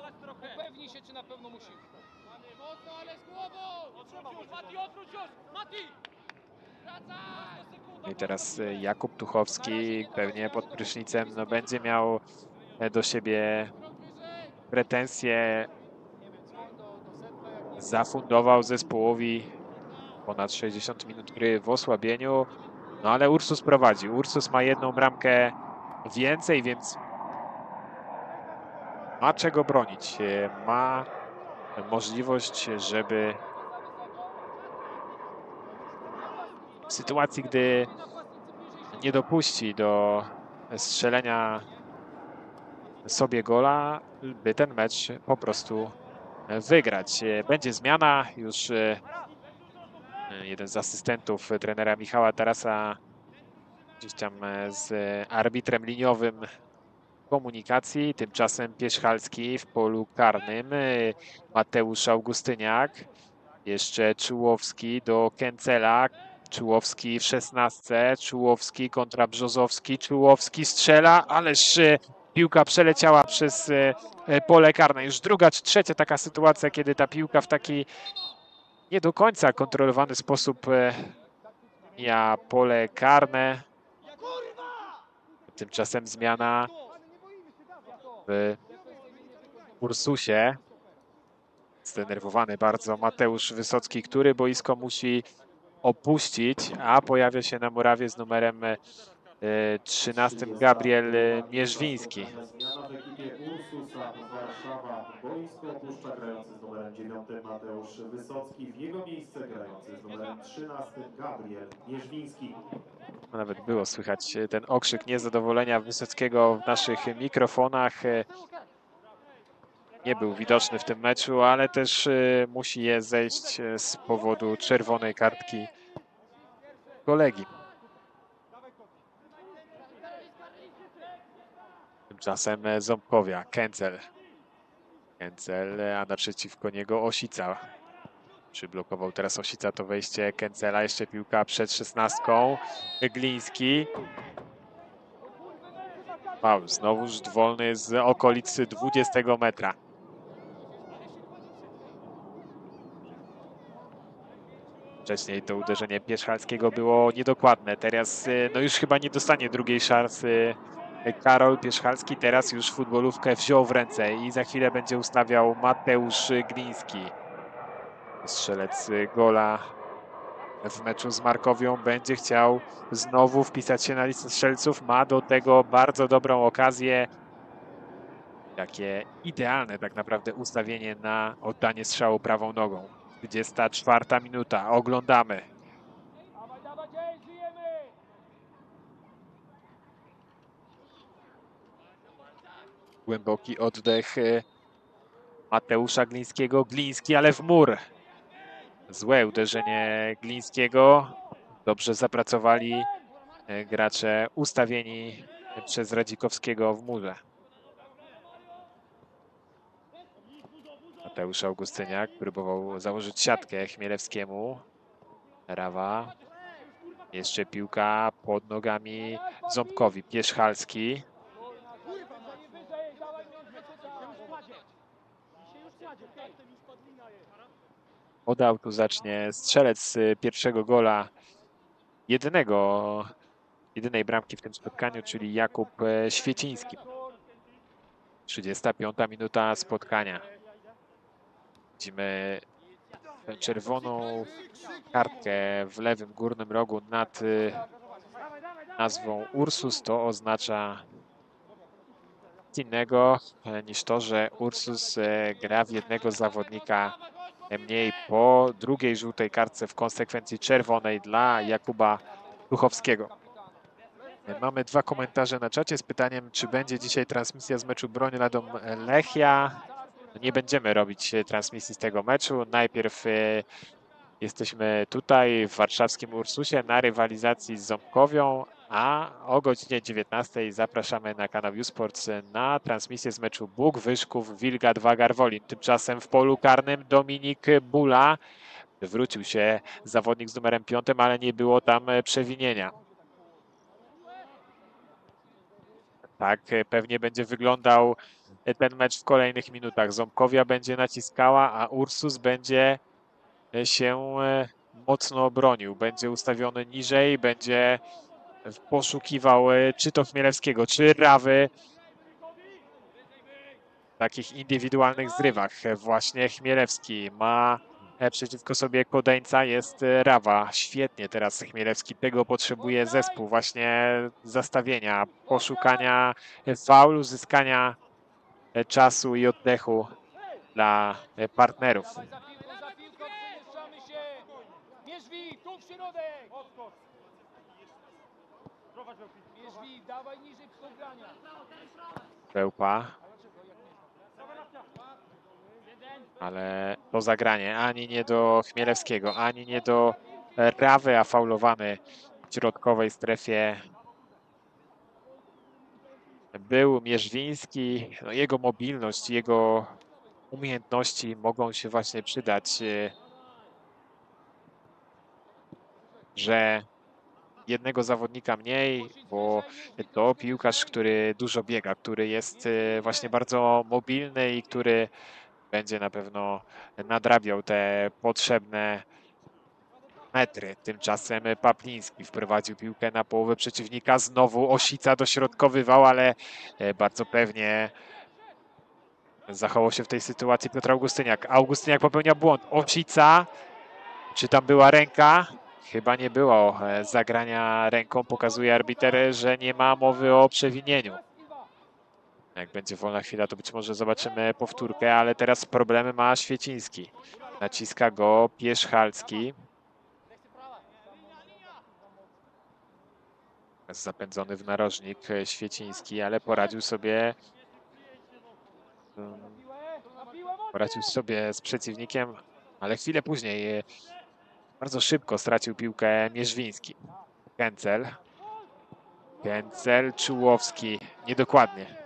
I teraz Jakub Tuchowski pewnie pod prysznicem no, będzie miał do siebie pretensje zafundował zespołowi ponad sześćdziesiąt minut gry w osłabieniu. No ale Ursus prowadzi. Ursus ma jedną bramkę więcej, więc ma czego bronić. Ma możliwość, żeby w sytuacji, gdy nie dopuści do strzelenia sobie gola, by ten mecz po prostu wygrać. Będzie zmiana. Już jeden z asystentów trenera Michała Tarasa gdzieś tam z arbitrem liniowym komunikacji. Tymczasem Pierzchalski w polu karnym. Mateusz Augustyniak. Jeszcze Czułowski do Kęcela. Czułowski w szesnastce. Czułowski kontra Brzozowski. Czułowski strzela, ależ piłka przeleciała przez pole karne. Już druga czy trzecia taka sytuacja, kiedy ta piłka w taki nie do końca kontrolowany sposób mija pole karne. Tymczasem zmiana w Ursusie. Zdenerwowany bardzo Mateusz Wysocki, który boisko musi opuścić, a pojawia się na murawie z numerem trzynastym Gabriel Mierzwiński. Zmiana w ekipie Ursusa Warszawa. Boisko opuszcza grający z numerem dziewiątym Mateusz Wysocki. W jego miejsce grający z numerem trzynastym Gabriel Mierzwiński. Nawet było słychać ten okrzyk niezadowolenia Wysockiego w naszych mikrofonach. Nie był widoczny w tym meczu, ale też musi je zejść z powodu czerwonej kartki kolegi. Tymczasem Ząbkowia, Kęcel. Kęcel, a naprzeciwko niego Osica. Przyblokował teraz Osica to wejście Kęcela. Jeszcze piłka przed szesnastką. Gliński. Wow, znowuż wolny z okolicy dwudziestego metra. Wcześniej to uderzenie Pierzchalskiego było niedokładne. Teraz no już chyba nie dostanie drugiej szansy Karol Pierzchalski. Teraz już futbolówkę wziął w ręce i za chwilę będzie ustawiał Mateusz Gliński. Strzelec gola w meczu z Markowią będzie chciał znowu wpisać się na listę strzelców. Ma do tego bardzo dobrą okazję. Takie idealne tak naprawdę ustawienie na oddanie strzału prawą nogą. dwudziesta czwarta minuta. Oglądamy. Głęboki oddech Mateusza Glińskiego. Gliński, ale w mur. Złe uderzenie Glińskiego. Dobrze zapracowali gracze ustawieni przez Radzikowskiego w murze. Mateusz Augustyniak próbował założyć siatkę Chmielewskiemu. Rawa. Jeszcze piłka pod nogami Ząbkowi. Pierzchalski. Od autu zacznie strzelec pierwszego gola jedynego, jedynej bramki w tym spotkaniu, czyli Jakub Świeciński. trzydziesta piąta minuta spotkania. Widzimy czerwoną kartkę w lewym górnym rogu nad nazwą Ursus. To oznacza nic innego niż to, że Ursus gra w jednego zawodnika mniej po drugiej żółtej kartce, w konsekwencji czerwonej dla Jakuba Tuchowskiego. Mamy dwa komentarze na czacie z pytaniem, czy będzie dzisiaj transmisja z meczu Broń Radom Lechia. Nie będziemy robić transmisji z tego meczu. Najpierw jesteśmy tutaj w warszawskim Ursusie na rywalizacji z Ząbkowią, a o godzinie dziewiętnastej zapraszamy na kanał YouSports na transmisję z meczu Bóg Wyszków Wilga dwa Garwolin. Tymczasem w polu karnym Dominik Bula. Wrócił się zawodnik z numerem piątym, ale nie było tam przewinienia. Tak pewnie będzie wyglądał ten mecz w kolejnych minutach. Ząbkowia będzie naciskała, a Ursus będzie się mocno bronił. Będzie ustawiony niżej, będzie poszukiwał czy to Chmielewskiego, czy Rawy w takich indywidualnych zrywach. Właśnie Chmielewski ma e, przeciwko sobie Kodeńca jest e, Rawa. Świetnie teraz Chmielewski. Tego potrzebuje zespół. Właśnie zastawienia, poszukania e, faulu, zyskania e, czasu i oddechu dla e, partnerów. Dawaj za piłką, za piłką, przemieszczamy się! Mierzwi, tu w środek! Mierzwi, dawaj niżej do grania! Bełpa. Ale to zagranie ani nie do Chmielewskiego, ani nie do Rawy, a faulowany w środkowej strefie był Mierzwiński. No, jego mobilność, jego umiejętności mogą się właśnie przydać, e, że jednego zawodnika mniej, bo to piłkarz, który dużo biega, który jest e, właśnie bardzo mobilny i który będzie na pewno nadrabiał te potrzebne metry. Tymczasem Papliński wprowadził piłkę na połowę przeciwnika. Znowu Osica dośrodkowywał, ale e, bardzo pewnie zachował się w tej sytuacji Piotr Augustyniak. Augustyniak popełnia błąd. Osica, czy tam była ręka? Chyba nie było e, zagrania ręką. Pokazuje arbiter, że nie ma mowy o przewinieniu. Jak będzie wolna chwila, to być może zobaczymy powtórkę, ale teraz problemy ma Świeciński. Naciska go Pierzchalski. Zapędzony w narożnik Świeciński, ale poradził sobie poradził sobie z przeciwnikiem, ale chwilę później bardzo szybko stracił piłkę Mierzwiński. Kęcel. Kęcel, Czułowski. Niedokładnie.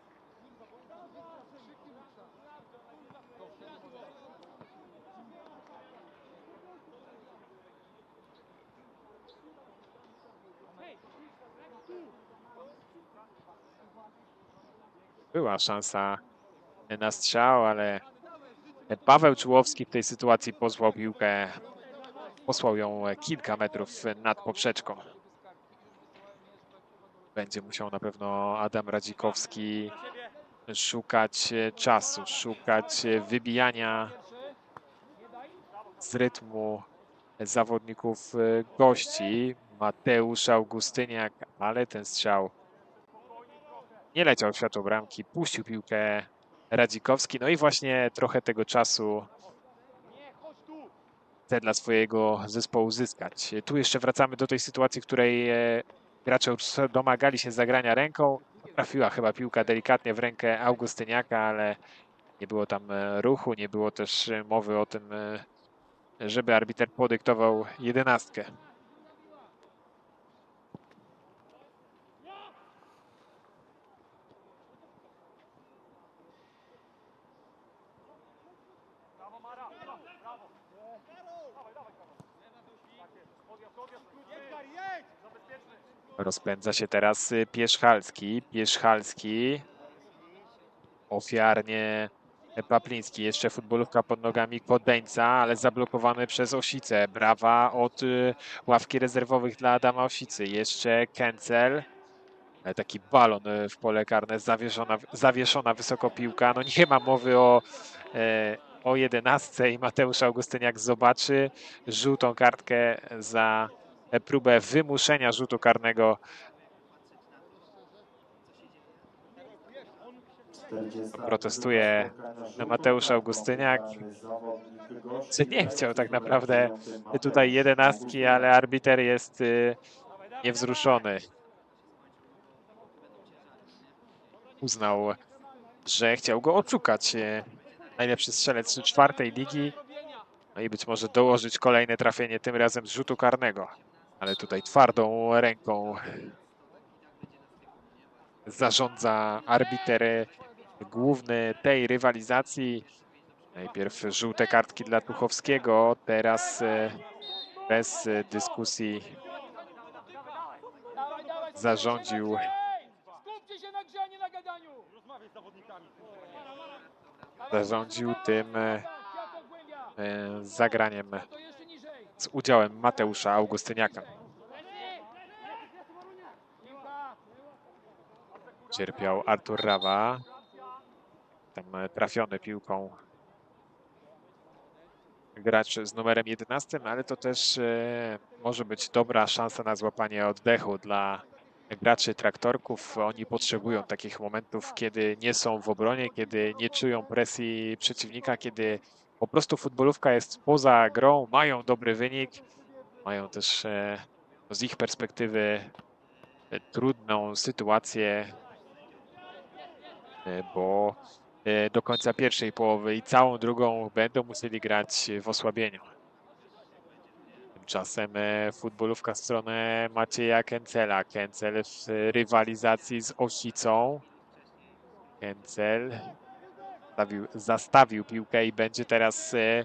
Była szansa na strzał, ale Paweł Czułowski w tej sytuacji posłał piłkę, posłał ją kilka metrów nad poprzeczką. Będzie musiał na pewno Adam Radzikowski szukać czasu, szukać wybijania z rytmu zawodników gości. Mateusz Augustyniak, ale ten strzał nie leciał w światło bramki, puścił piłkę Radzikowski, no i właśnie trochę tego czasu chce dla swojego zespołu zyskać. Tu jeszcze wracamy do tej sytuacji, w której gracze domagali się zagrania ręką. Trafiła chyba piłka delikatnie w rękę Augustyniaka, ale nie było tam ruchu, nie było też mowy o tym, żeby arbiter podyktował jedenastkę. Rozpędza się teraz Pierzchalski. Pierzchalski. Ofiarnie Papliński. Jeszcze futbolówka pod nogami Kodeńca, ale zablokowany przez Osicę. Brawa od ławki rezerwowych dla Adama Osicy. Jeszcze Kęcel. Taki balon w pole karne. Zawieszona, zawieszona wysoko piłka. No nie ma mowy o, o jedenastce i Mateusz Augustyniak zobaczy żółtą kartkę za próbę wymuszenia rzutu karnego. Protestuje Mateusz Augustyniak, że nie chciał tak naprawdę tutaj jedenastki, ale arbiter jest niewzruszony. Uznał, że chciał go oszukać. Najlepszy strzelec czwartej ligi. No i być może dołożyć kolejne trafienie, tym razem z rzutu karnego. Ale tutaj twardą ręką zarządza arbiter główny tej rywalizacji. Najpierw żółte kartki dla Tuchowskiego, teraz bez dyskusji zarządził zarządził tym zagraniem z udziałem Mateusza Augustyniaka. Cierpiał Artur Rawa. Tam trafiony piłką gracz z numerem jedenastym, ale to też e, może być dobra szansa na złapanie oddechu dla graczy traktorków. Oni potrzebują takich momentów, kiedy nie są w obronie, kiedy nie czują presji przeciwnika, kiedy po prostu futbolówka jest poza grą, mają dobry wynik, mają też e, z ich perspektywy e, trudną sytuację, e, bo e, do końca pierwszej połowy i całą drugą będą musieli grać w osłabieniu. Tymczasem e, futbolówka w stronę Macieja Kęcela. Kęcel w rywalizacji z Osicą. Kęcel zastawił, zastawił piłkę i będzie teraz e,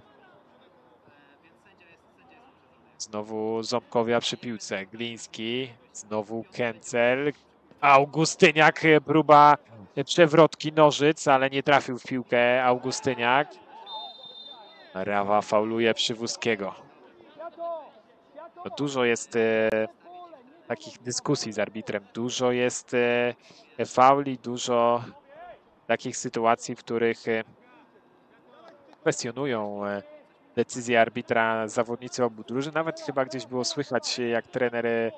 znowu Ząbkowia przy piłce. Gliński, znowu Kęcel. Augustyniak, e, próba przewrotki nożyc, ale nie trafił w piłkę Augustyniak. Rawa fauluje Przywódzkiego. No dużo jest e, takich dyskusji z arbitrem, dużo jest e, fauli, dużo takich sytuacji, w których e, kwestionują e, decyzję arbitra zawodnicy obu drużyn. Nawet chyba gdzieś było słychać, jak trener e,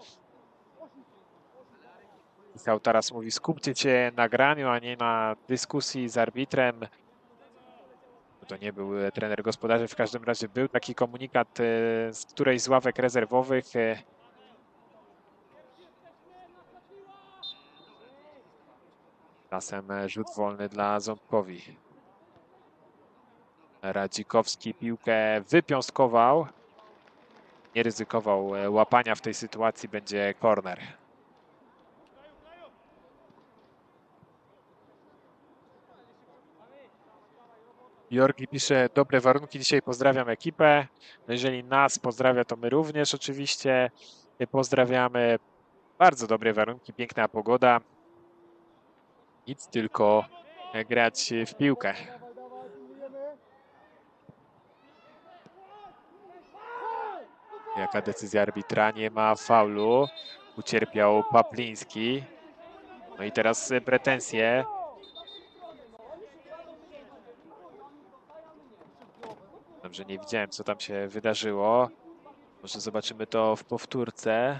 Michał Taras mówi: skupcie się na graniu, a nie na dyskusji z arbitrem. To nie był e, trener gospodarzy, w każdym razie był taki komunikat e, z którejś z ławek rezerwowych. E, Czasem rzut wolny dla Ząbkowi. Radzikowski piłkę wypiąstkował. Nie ryzykował łapania w tej sytuacji, będzie korner. Jorgi pisze: dobre warunki dzisiaj, pozdrawiam ekipę. No jeżeli nas pozdrawia, to my również oczywiście pozdrawiamy. Bardzo dobre warunki, piękna pogoda. Nic, tylko grać w piłkę. Jaka decyzja arbitra? Nie ma faulu. Ucierpiał Papliński. No i teraz pretensje. Dobrze, nie widziałem, co tam się wydarzyło. Może zobaczymy to w powtórce.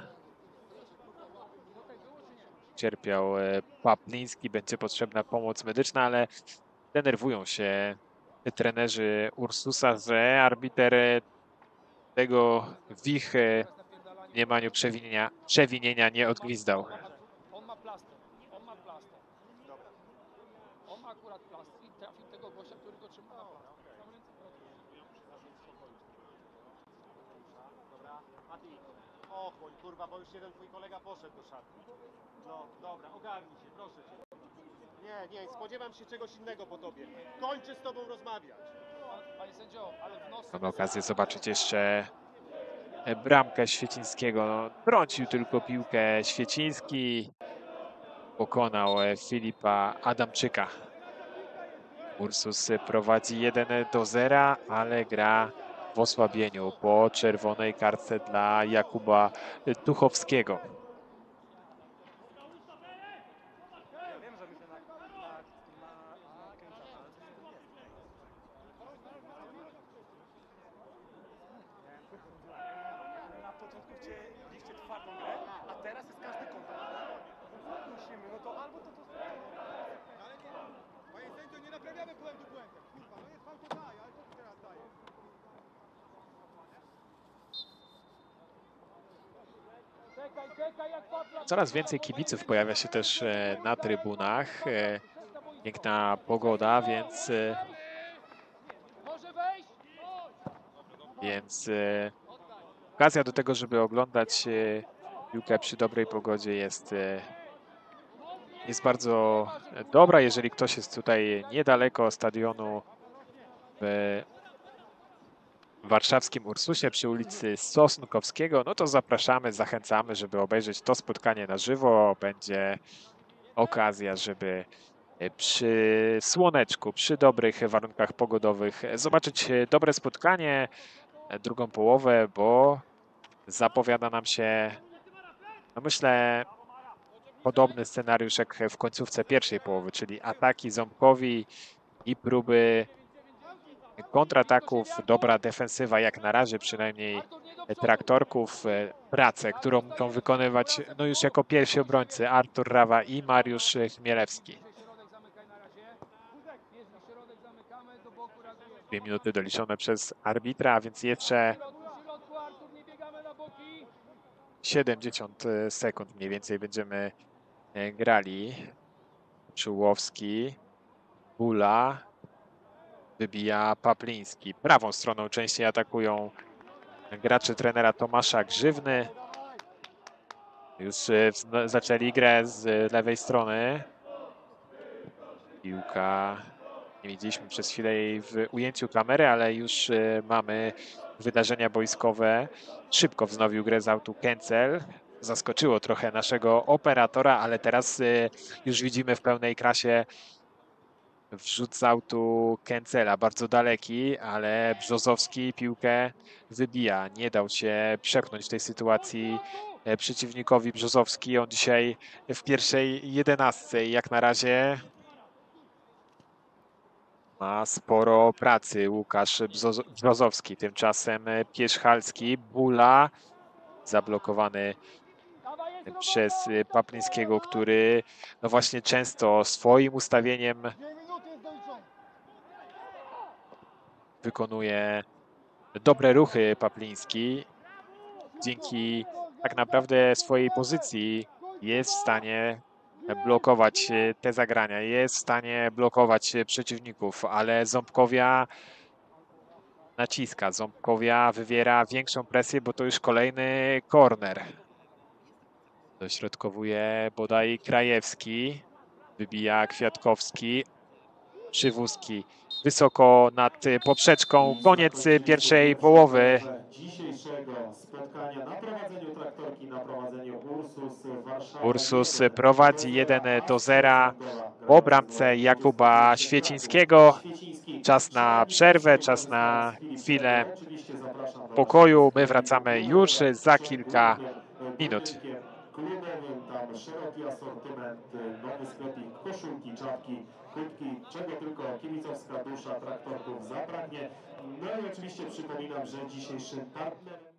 Ucierpiał Papliński, będzie potrzebna pomoc medyczna, ale denerwują się trenerzy Ursusa, że arbiter tego w ich mniemaniu przewinienia, przewinienia nie odgwizdał. On ma plaster, on ma plaster. On ma akurat plaster i trafił tego gościa, który go trzyma na plaster. Dobra, Mati, ochłoń, kurwa, bo już jeden twój kolega poszedł do szatni. No, dobra, ogarnij się, proszę cię. Nie, nie, spodziewam się czegoś innego po tobie. Kończę z tobą rozmawiać. Panie sędzio, ale w nos... Mamy okazję zobaczyć jeszcze bramkę Świecińskiego. No, trącił tylko piłkę Świeciński. Pokonał Filipa Adamczyka. Ursus prowadzi jeden do zera, ale gra w osłabieniu po czerwonej kartce dla Jakuba Tuchowskiego. Na początku chcieliście twardą grę, a teraz jest każdy kontakt. Musimy, no to albo to to... Ale nie, panie sędzio, nie naprawiamy błędu błędem. Kurwa, no jest pan to daje, ale co ty teraz dajesz? Czekaj, czekaj, jak papla... Coraz więcej kibiców pojawia się też e, na trybunach. E, Piękna pogoda, więc, e, Może wejść? więc e, okazja do tego, żeby oglądać e, piłkę przy dobrej pogodzie jest, e, jest bardzo dobra. Jeżeli ktoś jest tutaj niedaleko stadionu w warszawskim Ursusie przy ulicy Sosnkowskiego, no to zapraszamy, zachęcamy, żeby obejrzeć to spotkanie na żywo. Będzie okazja, żeby przy słoneczku, przy dobrych warunkach pogodowych zobaczyć dobre spotkanie, drugą połowę, bo zapowiada nam się, no myślę, podobny scenariusz jak w końcówce pierwszej połowy, czyli ataki Ząbkowi i próby kontrataków, dobra defensywa jak na razie przynajmniej Traktorków, e, pracę, którą muszą wykonywać no już jako pierwsi obrońcy Artur Rawa i Mariusz Chmielewski. Dwie minuty doliczone przez arbitra, a więc jeszcze siedemdziesiąt sekund mniej więcej będziemy e, grali. Czułowski, Bula, wybija Papliński. Prawą stroną częściej atakują gracze trenera Tomasza Grzywny. Już e, wz- zaczęli grę z lewej strony. Piłka, nie widzieliśmy przez chwilę jej w ujęciu kamery, ale już e, mamy wydarzenia boiskowe. Szybko wznowił grę z autu Kęcel. Zaskoczyło trochę naszego operatora, ale teraz e, już widzimy w pełnej krasie wrzut z autu Kęcela. Bardzo daleki, ale Brzozowski piłkę wybija. Nie dał się przepchnąć w tej sytuacji e, przeciwnikowi Brzozowski. On dzisiaj w pierwszej jedenastce i jak na razie ma sporo pracy Łukasz Brzoz- Brzozowski. Tymczasem e, Pierzchalski, Bula zablokowany przez e, Paplińskiego, który no właśnie często swoim ustawieniem wykonuje dobre ruchy Papliński. Dzięki tak naprawdę swojej pozycji jest w stanie blokować e, te zagrania, jest w stanie blokować e, przeciwników, ale Ząbkowia naciska, Ząbkowia wywiera większą presję, bo to już kolejny korner. Dośrodkowuje bodaj Krajewski, wybija Kwiatkowski, Przywózki wysoko nad e, poprzeczką. Koniec e, pierwszej połowy. Dzisiejszego spotkania na prowadzeniu Traktorki, na prowadzeniu Ursus Warszawa. Ursus prowadzi jeden do zera po bramce Jakuba Świecińskiego. Czas na przerwę, czas na chwilę pokoju. My wracamy już za kilka minut. Klubowym, tam szeroki asortyment, nowy sklepik, koszulki, czapki, kubki, czego tylko kibicowska dusza Traktorków zapragnie. No i oczywiście przypominam, że dzisiejszym partnerem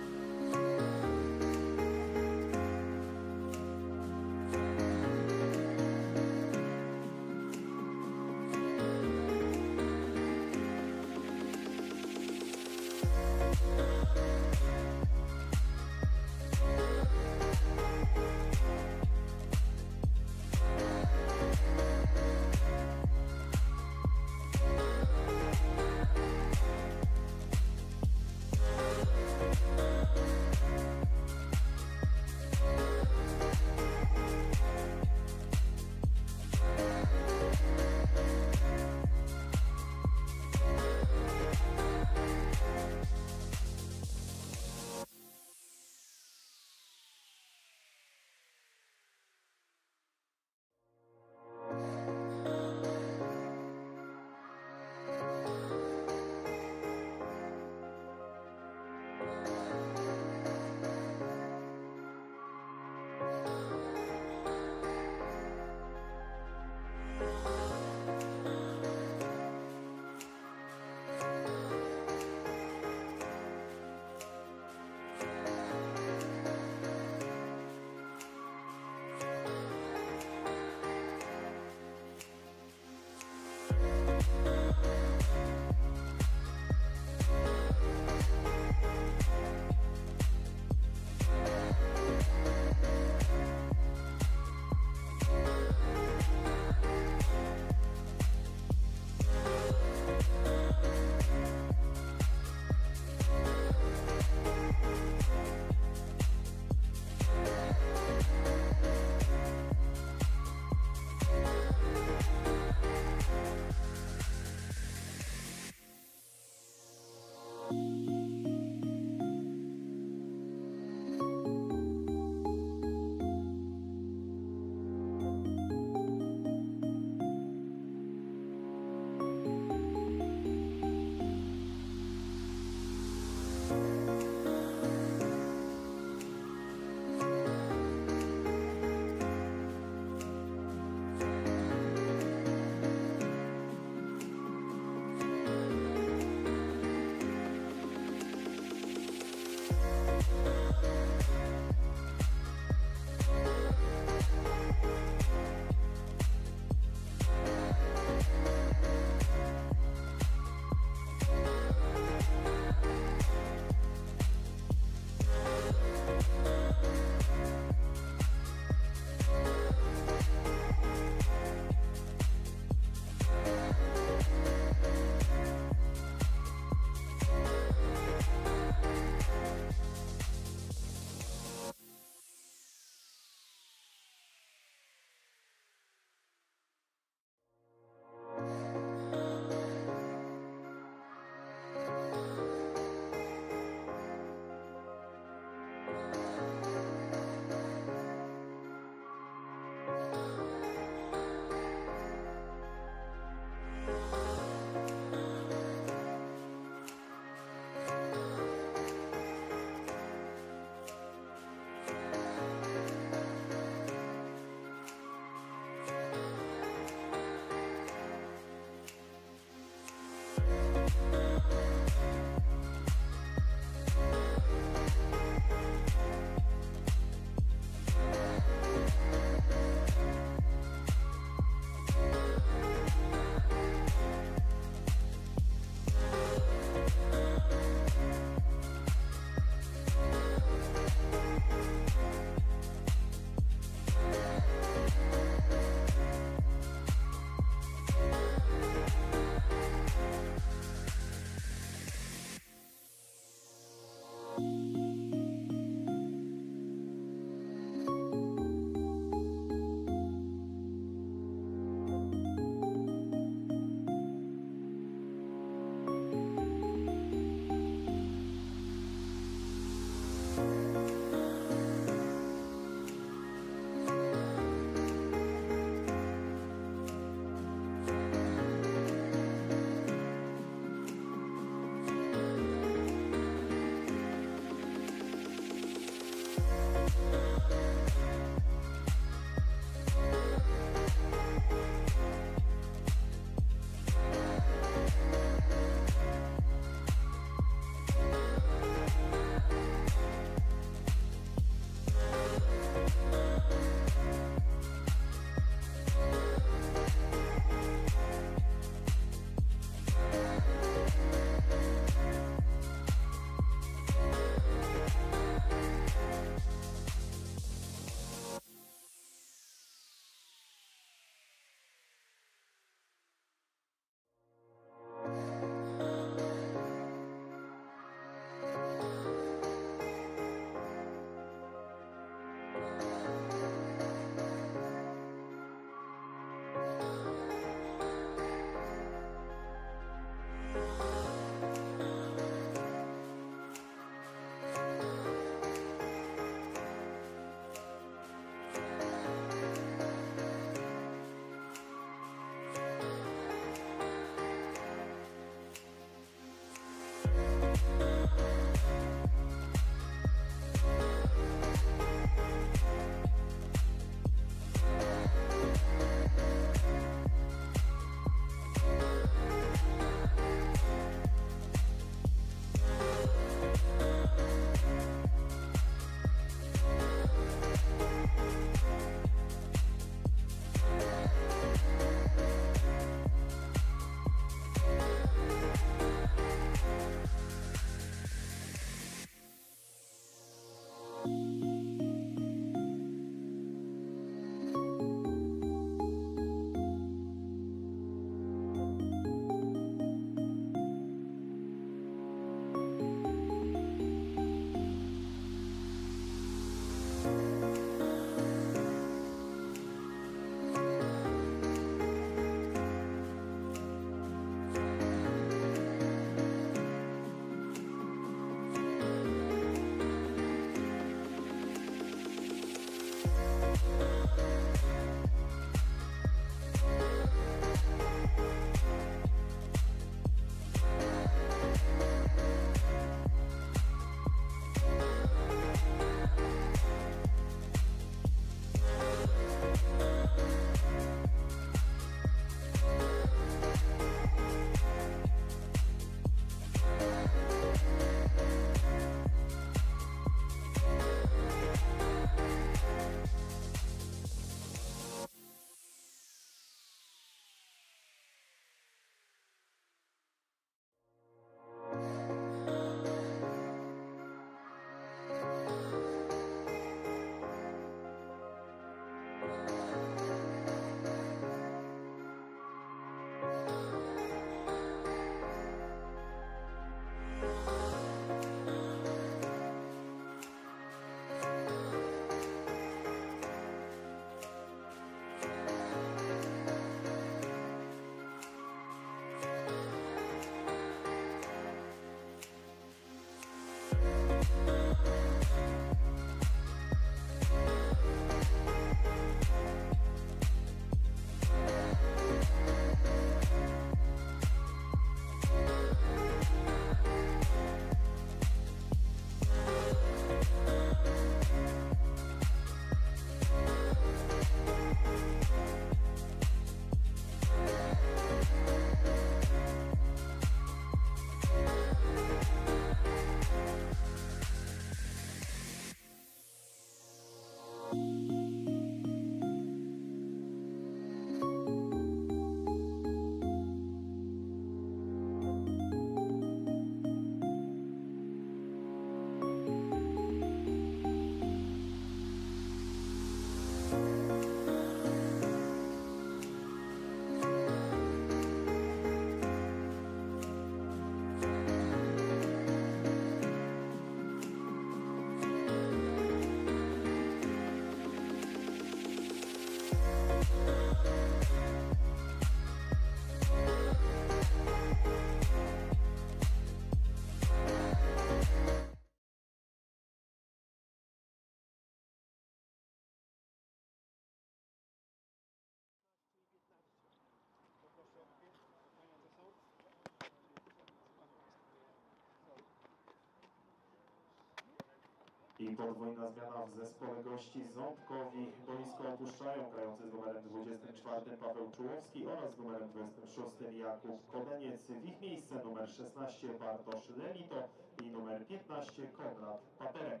I podwójna zmiana w zespole gości Ząbkowi. Boisko opuszczają grający z numerem dwudziestym czwartym Paweł Czułowski oraz z numerem dwudziestym szóstym Jakub Kodeniec. W ich miejsce numer szesnaście Bartosz Lelito i numer piętnaście Konrad Paterek.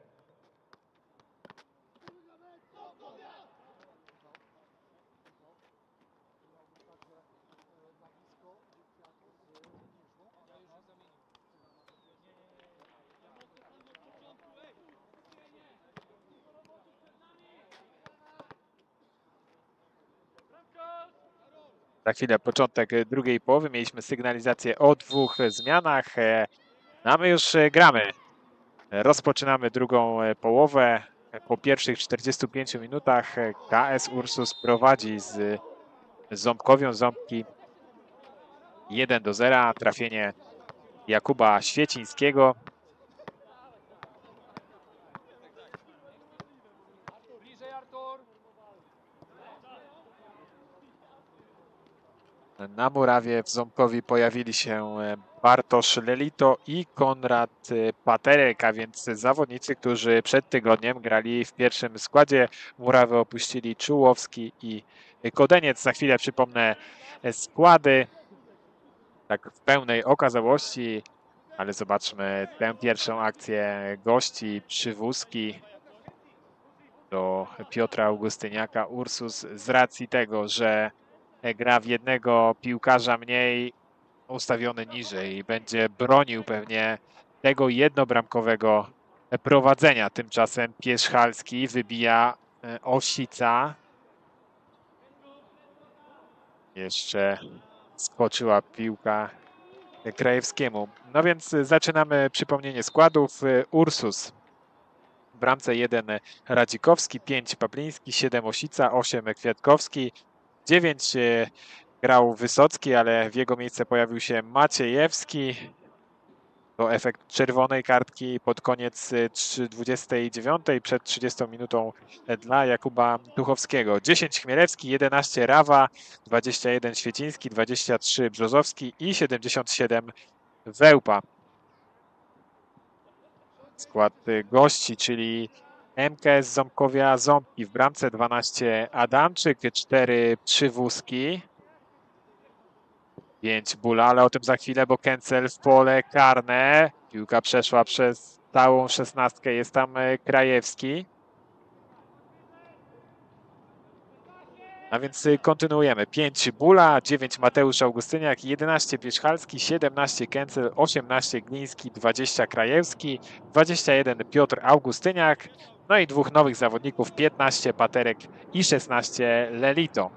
Za chwilę początek drugiej połowy. Mieliśmy sygnalizację o dwóch zmianach. No a my już gramy. Rozpoczynamy drugą połowę. Po pierwszych czterdziestu pięciu minutach K S Ursus prowadzi z Ząbkowią. Ząbki jeden do zera. Trafienie Jakuba Świecińskiego. Na murawie w Ząbkowi pojawili się Bartosz Lelito i Konrad Paterek, a więc zawodnicy, którzy przed tygodniem grali w pierwszym składzie. Murawę opuścili Czułowski i Kodeniec. Za chwilę przypomnę składy, tak w pełnej okazałości, ale zobaczmy tę pierwszą akcję gości. Przywózki do Piotra Augustyniaka. Ursus z racji tego, że gra w jednego piłkarza mniej, ustawiony niżej i będzie bronił pewnie tego jednobramkowego prowadzenia. Tymczasem Pierzchalski wybija Osica. Jeszcze skoczyła piłka Krajewskiemu. No więc zaczynamy przypomnienie składów. Ursus w bramce jeden Radzikowski, pięć Papliński, siedem Osica, osiem Kwiatkowski, dziewięć grał Wysocki, ale w jego miejsce pojawił się Maciejewski. To efekt czerwonej kartki pod koniec dwudziestej dziewiątej, przed trzydziestą minutą dla Jakuba Tuchowskiego. dziesięć Chmielewski, jedenaście Rawa, dwadzieścia jeden Świeciński, dwadzieścia trzy Brzozowski i siedemdziesiąt siedem Wełpa. Skład gości, czyli M K S Ząbkowia Ząbki w bramce dwanaście Adamczyk, cztery Przywózki, pięć Bula, ale o tym za chwilę, bo Kęcel w pole karne. Piłka przeszła przez całą szesnastkę, jest tam Krajewski. A więc kontynuujemy. pięć Bula, dziewięć Mateusz Augustyniak, jedenaście Pierzchalski, siedemnaście Kęcel, osiemnaście Gliński, dwadzieścia Krajewski, dwadzieścia jeden Piotr Augustyniak, no i dwóch nowych zawodników, piętnaście Paterek i szesnaście Lelito.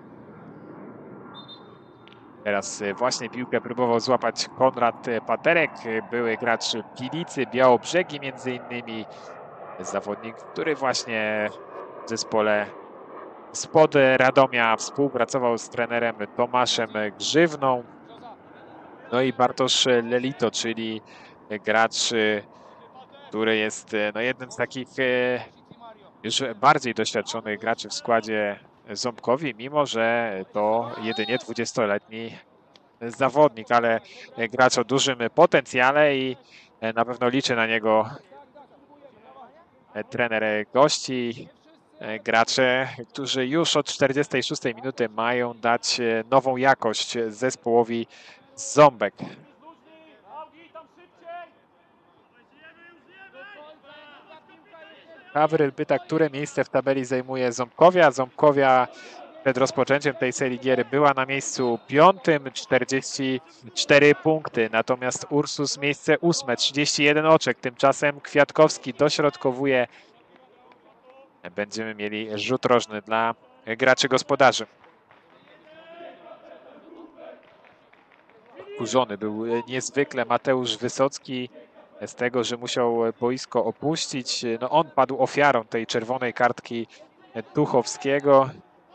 Teraz właśnie piłkę próbował złapać Konrad Paterek, były gracz Pilicy, Białobrzegi między innymi, zawodnik, który właśnie w zespole spod Radomia współpracował z trenerem Tomaszem Grzywną. No i Bartosz Lelito, czyli gracz, który jest no, jednym z takich już bardziej doświadczonych graczy w składzie Ząbkowi, mimo że to jedynie dwudziestoletni zawodnik, ale gracz o dużym potencjale i na pewno liczy na niego trener gości. Gracze, którzy już od czterdziestej szóstej minuty mają dać nową jakość zespołowi Ząbek. Hawryl pyta, które miejsce w tabeli zajmuje Ząbkowia. Ząbkowia przed rozpoczęciem tej serii gier była na miejscu piątym, czterdzieści cztery punkty. Natomiast Ursus miejsce ósme, trzydzieści jeden oczek. Tymczasem Kwiatkowski dośrodkowuje. Będziemy mieli rzut rożny dla graczy gospodarzy. Wkurzony był niezwykle Mateusz Wysocki z tego, że musiał boisko opuścić. No on padł ofiarą tej czerwonej kartki Tuchowskiego.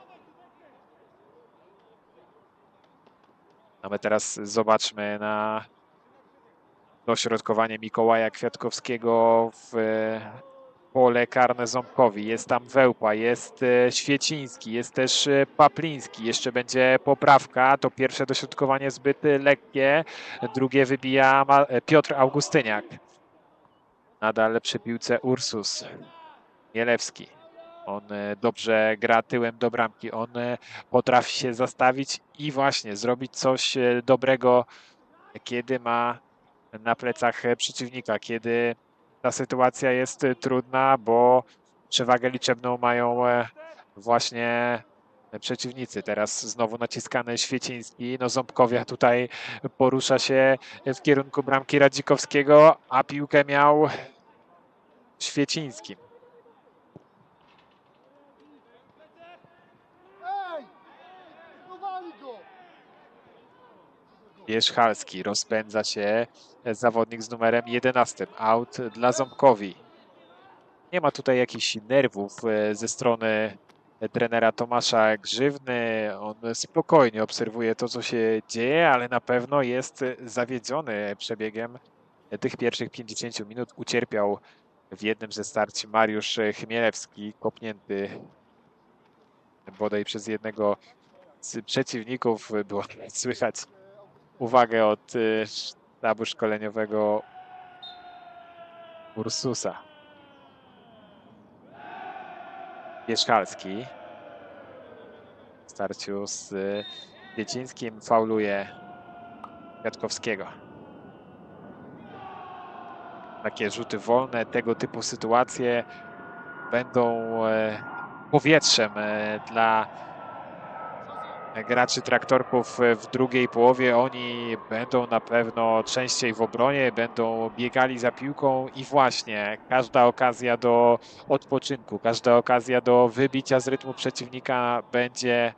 A my teraz zobaczmy na dośrodkowanie Mikołaja Kwiatkowskiego w pole karne Ząbkowi. Jest tam Wełpa, jest Świeciński, jest też Papliński. Jeszcze będzie poprawka. To pierwsze dośrodkowanie zbyt lekkie. Drugie wybija Piotr Augustyniak. Nadal przy piłce Ursus. Mielewski. On e, dobrze gra tyłem do bramki. On e, potrafi się zastawić i właśnie zrobić coś e, dobrego, kiedy ma na plecach e, przeciwnika, kiedy ta sytuacja jest e, trudna, bo przewagę liczebną mają e, właśnie przeciwnicy. Teraz znowu naciskany Świeciński. No Ząbkowia tutaj porusza się w kierunku bramki Radzikowskiego, a piłkę miał Świeciński. Wierzchalski, rozpędza się zawodnik z numerem jedenastym. Out dla Ząbkowi. Nie ma tutaj jakichś nerwów e, ze strony trenera Tomasza Grzywny. On spokojnie obserwuje to, co się dzieje, ale na pewno jest zawiedziony przebiegiem tych pierwszych pięćdziesięciu minut. Ucierpiał w jednym ze starć Mariusz Chmielewski, kopnięty bodaj przez jednego z przeciwników. Było słychać uwagę od e, sztabu szkoleniowego Ursusa. Wierzchalski w starciu z Świecińskim fauluje Kwiatkowskiego. Takie rzuty wolne, tego typu sytuacje będą powietrzem dla graczy traktorków w drugiej połowie. Oni będą na pewno częściej w obronie, będą biegali za piłką i właśnie każda okazja do odpoczynku, każda okazja do wybicia z rytmu przeciwnika będzie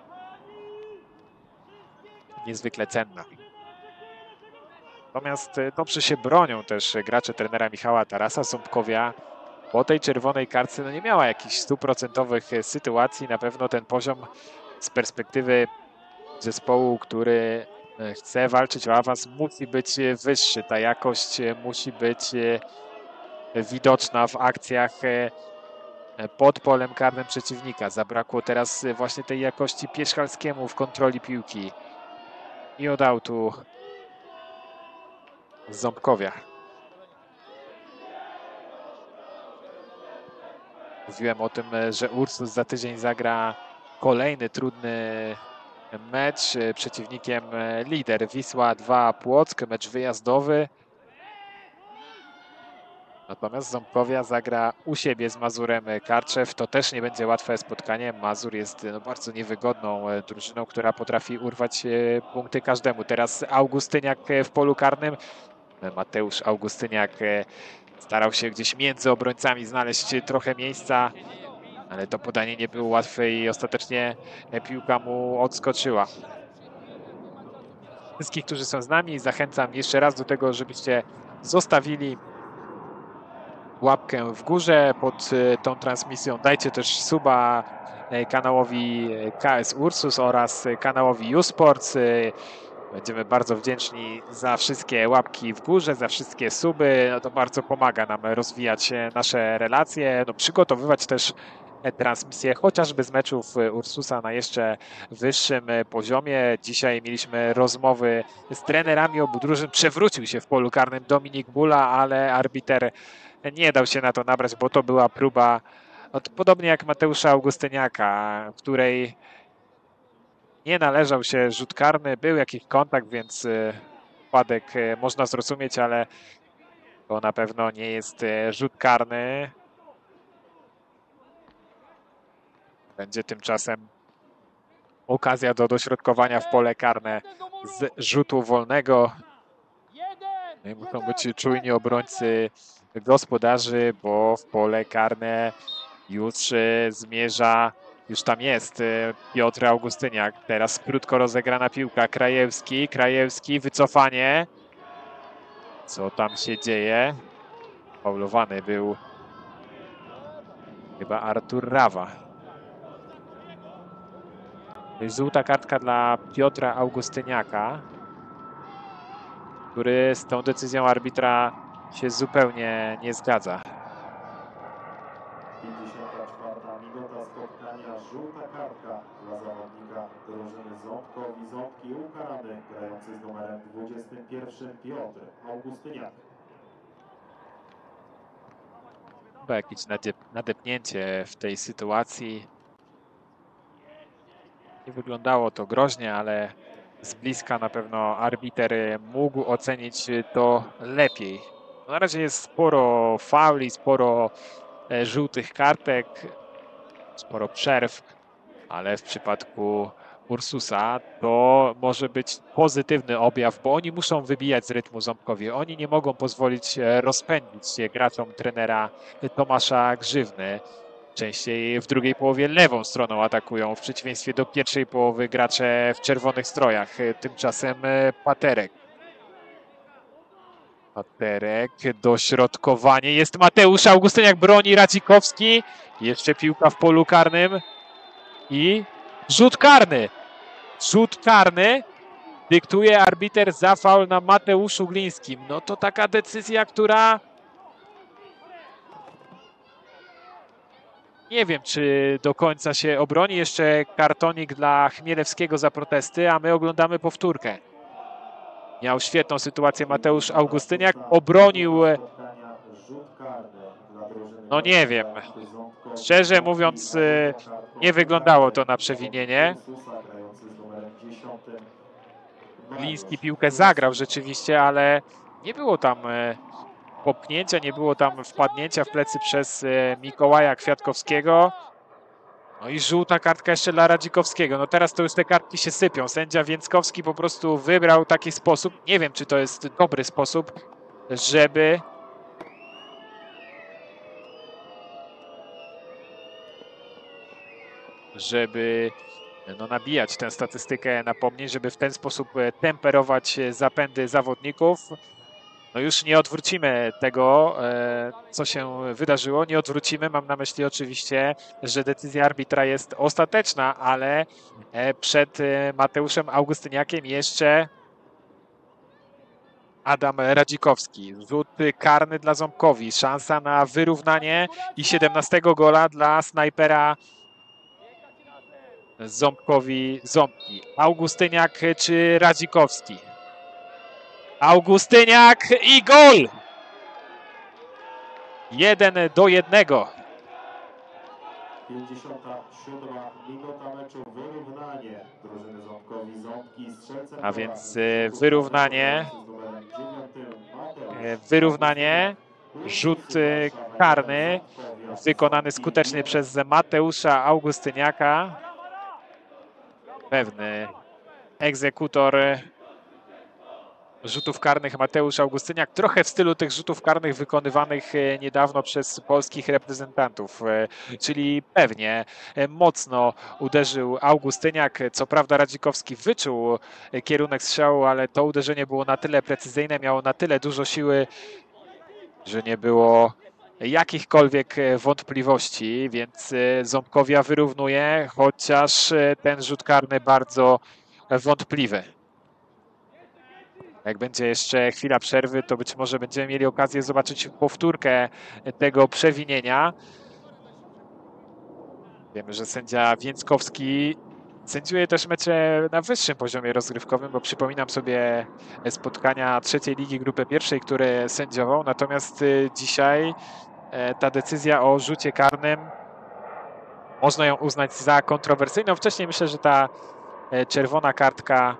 niezwykle cenna. Natomiast dobrze się bronią też gracze trenera Michała Tarasa. Ząbkowia po tej czerwonej kartce no nie miała jakichś stuprocentowych sytuacji. Na pewno ten poziom z perspektywy zespołu, który chce walczyć o awans, musi być wyższy. Ta jakość musi być widoczna w akcjach pod polem karnym przeciwnika. Zabrakło teraz właśnie tej jakości Pierzchalskiemu w kontroli piłki. I od autu Ząbkowia. Mówiłem o tym, że Ursus za tydzień zagra kolejny trudny mecz. Przeciwnikiem lider Wisła dwa Płock, mecz wyjazdowy. Natomiast Ząbkowia zagra u siebie z Mazurem Karczew. To też nie będzie łatwe spotkanie. Mazur jest no, bardzo niewygodną drużyną, która potrafi urwać punkty każdemu. Teraz Augustyniak w polu karnym. Mateusz Augustyniak starał się gdzieś między obrońcami znaleźć trochę miejsca, ale to podanie nie było łatwe i ostatecznie piłka mu odskoczyła. Wszystkich, którzy są z nami, zachęcam jeszcze raz do tego, żebyście zostawili łapkę w górze pod tą transmisją. Dajcie też suba kanałowi K S Ursus oraz kanałowi uSports. Będziemy bardzo wdzięczni za wszystkie łapki w górze, za wszystkie suby. No to bardzo pomaga nam rozwijać nasze relacje, no przygotowywać też transmisję chociażby z meczów Ursusa na jeszcze wyższym poziomie. Dzisiaj mieliśmy rozmowy z trenerami obu drużyn. Przewrócił się w polu karnym Dominik Bula, ale arbiter nie dał się na to nabrać, bo to była próba, no podobnie jak Mateusza Augustyniaka, w której nie należał się rzut karny, był jakiś kontakt, więc wpadek można zrozumieć, ale to na pewno nie jest rzut karny. Będzie tymczasem okazja do dośrodkowania w pole karne z rzutu wolnego. No i muszą być czujni obrońcy gospodarzy, bo w pole karne już zmierza, już tam jest Piotr Augustyniak. Teraz krótko rozegrana piłka. Krajewski, Krajewski, wycofanie. Co tam się dzieje? Faulowany był chyba Artur Rawa. Żółta kartka dla Piotra Augustyniaka, który z tą decyzją arbitra się zupełnie nie zgadza. pięćdziesiąta czwarta minuta spotkania, żółta kartka dla zawodnika drużyny Ząbkowi. Ząbki ukarany, grający z numerem dwudziestym pierwszym Piotr Augustyniak. Chyba jakieś nadep nadepnięcie w tej sytuacji. Nie wyglądało to groźnie, ale z bliska na pewno arbiter mógł ocenić to lepiej. Na razie jest sporo fauli, sporo e, żółtych kartek, sporo przerw, ale w przypadku Ursusa to może być pozytywny objaw, bo oni muszą wybijać z rytmu Ząbkowi. Oni nie mogą pozwolić e, rozpędzić się graczom trenera Tomasza Grzywny. Częściej w drugiej połowie lewą stroną atakują, w przeciwieństwie do pierwszej połowy gracze w czerwonych strojach. Tymczasem e, Paterek. Paterek, dośrodkowanie. Jest Mateusz Augustyniak, broni Radzikowski. Jeszcze piłka w polu karnym. I rzut karny. Rzut karny dyktuje arbiter za faul na Mateuszu Glińskim. No to taka decyzja, która... Nie wiem, czy do końca się obroni. Jeszcze kartonik dla Chmielewskiego za protesty, a my oglądamy powtórkę. Miał świetną sytuację Mateusz Augustyniak. Obronił... No nie wiem. Szczerze mówiąc, nie wyglądało to na przewinienie. Gliński piłkę zagrał rzeczywiście, ale nie było tam popchnięcia, nie było tam wpadnięcia w plecy przez Mikołaja Kwiatkowskiego. No i żółta kartka jeszcze dla Radzikowskiego. No teraz to już te kartki się sypią. Sędzia Więckowski po prostu wybrał taki sposób. Nie wiem, czy to jest dobry sposób, żeby... żeby no, nabijać tę statystykę napomnień, żeby w ten sposób temperować zapędy zawodników. No już nie odwrócimy tego, co się wydarzyło. Nie odwrócimy, mam na myśli oczywiście, że decyzja arbitra jest ostateczna, ale przed Mateuszem Augustyniakiem jeszcze Adam Radzikowski. Rzut karny dla Ząbkowi. Szansa na wyrównanie i siedemnastego gola dla snajpera Ząbkowi Ząbki. Augustyniak czy Radzikowski? Augustyniak i gol! Jeden do jednego. pięćdziesiąta siódma minuta meczu, wyrównanie drużyny Ząbkowi Ząbki. A więc wyrównanie. Wyrównanie. Rzut karny wykonany skutecznie przez Mateusza Augustyniaka. Pewny egzekutor rzutów karnych Mateusz Augustyniak. Trochę w stylu tych rzutów karnych wykonywanych niedawno przez polskich reprezentantów. Czyli pewnie mocno uderzył Augustyniak. Co prawda Radzikowski wyczuł kierunek strzału, ale to uderzenie było na tyle precyzyjne, miało na tyle dużo siły, że nie było jakichkolwiek wątpliwości, więc Ząbkowia wyrównuje, chociaż ten rzut karny bardzo wątpliwy. Jak będzie jeszcze chwila przerwy, to być może będziemy mieli okazję zobaczyć powtórkę tego przewinienia. Wiemy, że sędzia Więckowski sędziuje też mecze na wyższym poziomie rozgrywkowym, bo przypominam sobie spotkania trzeciej ligi grupy pierwszej, które sędziował. Natomiast dzisiaj ta decyzja o rzucie karnym można ją uznać za kontrowersyjną. Wcześniej myślę, że ta czerwona kartka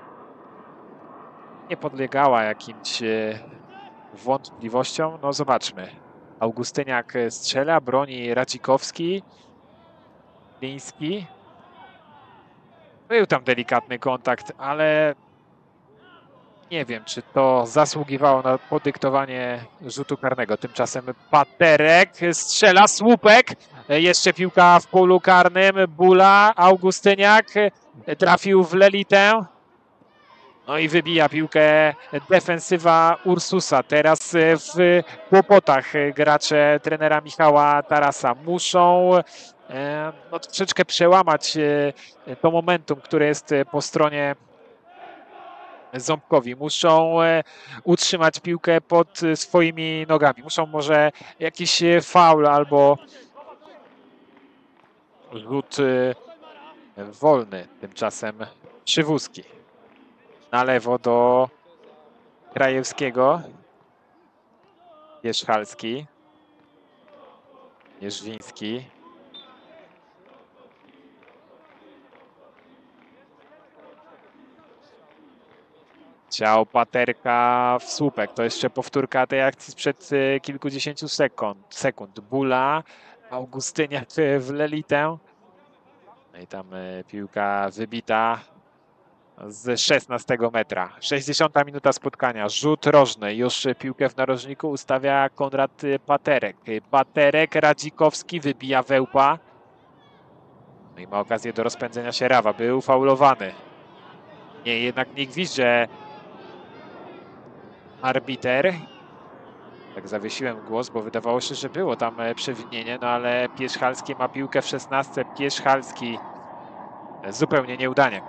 nie podlegała jakimś wątpliwościom. No zobaczmy. Augustyniak strzela, broni Radzikowski. Gliński. Był tam delikatny kontakt, ale nie wiem, czy to zasługiwało na podyktowanie rzutu karnego. Tymczasem Paterek strzela, słupek. Jeszcze piłka w polu karnym. Bula, Augustyniak trafił w Lelitę. No i wybija piłkę defensywa Ursusa. Teraz w kłopotach gracze trenera Michała Tarasa. Muszą no, troszeczkę przełamać to momentum, które jest po stronie Ząbkowi. Muszą utrzymać piłkę pod swoimi nogami. Muszą może jakiś faul albo rzut wolny. Tymczasem Przywózki. Na lewo do Krajewskiego. Wierzchalski. Jerzwiński. Ciał Paterka w słupek. To jeszcze powtórka tej akcji sprzed e, kilkudziesięciu sekund. sekund. Bula, Augustyniak w Lelitę. No i tam e, piłka wybita z szesnastego metra. sześćdziesiąta minuta spotkania. Rzut rożny. Już piłkę w narożniku ustawia Konrad Paterek. Paterek, Radzikowski wybija Wełpa. No i ma okazję do rozpędzenia się Rawa. Był faulowany. Nie, jednak nie gwizdże arbiter. Tak zawiesiłem głos, bo wydawało się, że było tam przewinienie, no ale Pierzchalski ma piłkę w szesnastce. Pierzchalski zupełnie nieudanie.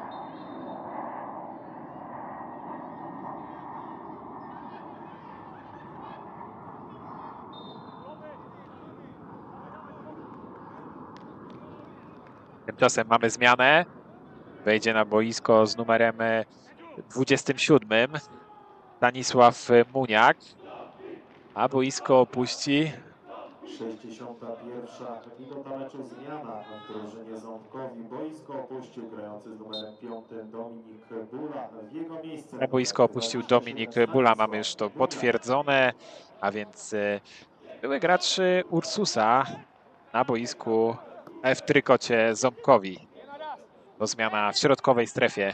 Tymczasem mamy zmianę. Wejdzie na boisko z numerem dwudziestym siódmym Stanisław Muniak, a boisko opuści sześćdziesiąta pierwsza minuta meczu, zmiana w drużynie Ząbkowi. Boisko opuścił grający z numerem piątym Dominik Bula. W jego miejsce na boisko opuścił Dominik Bula. Mamy już to potwierdzone, a więc były gracz Ursusa na boisku w trykocie Ząbkowi. To zmiana w środkowej strefie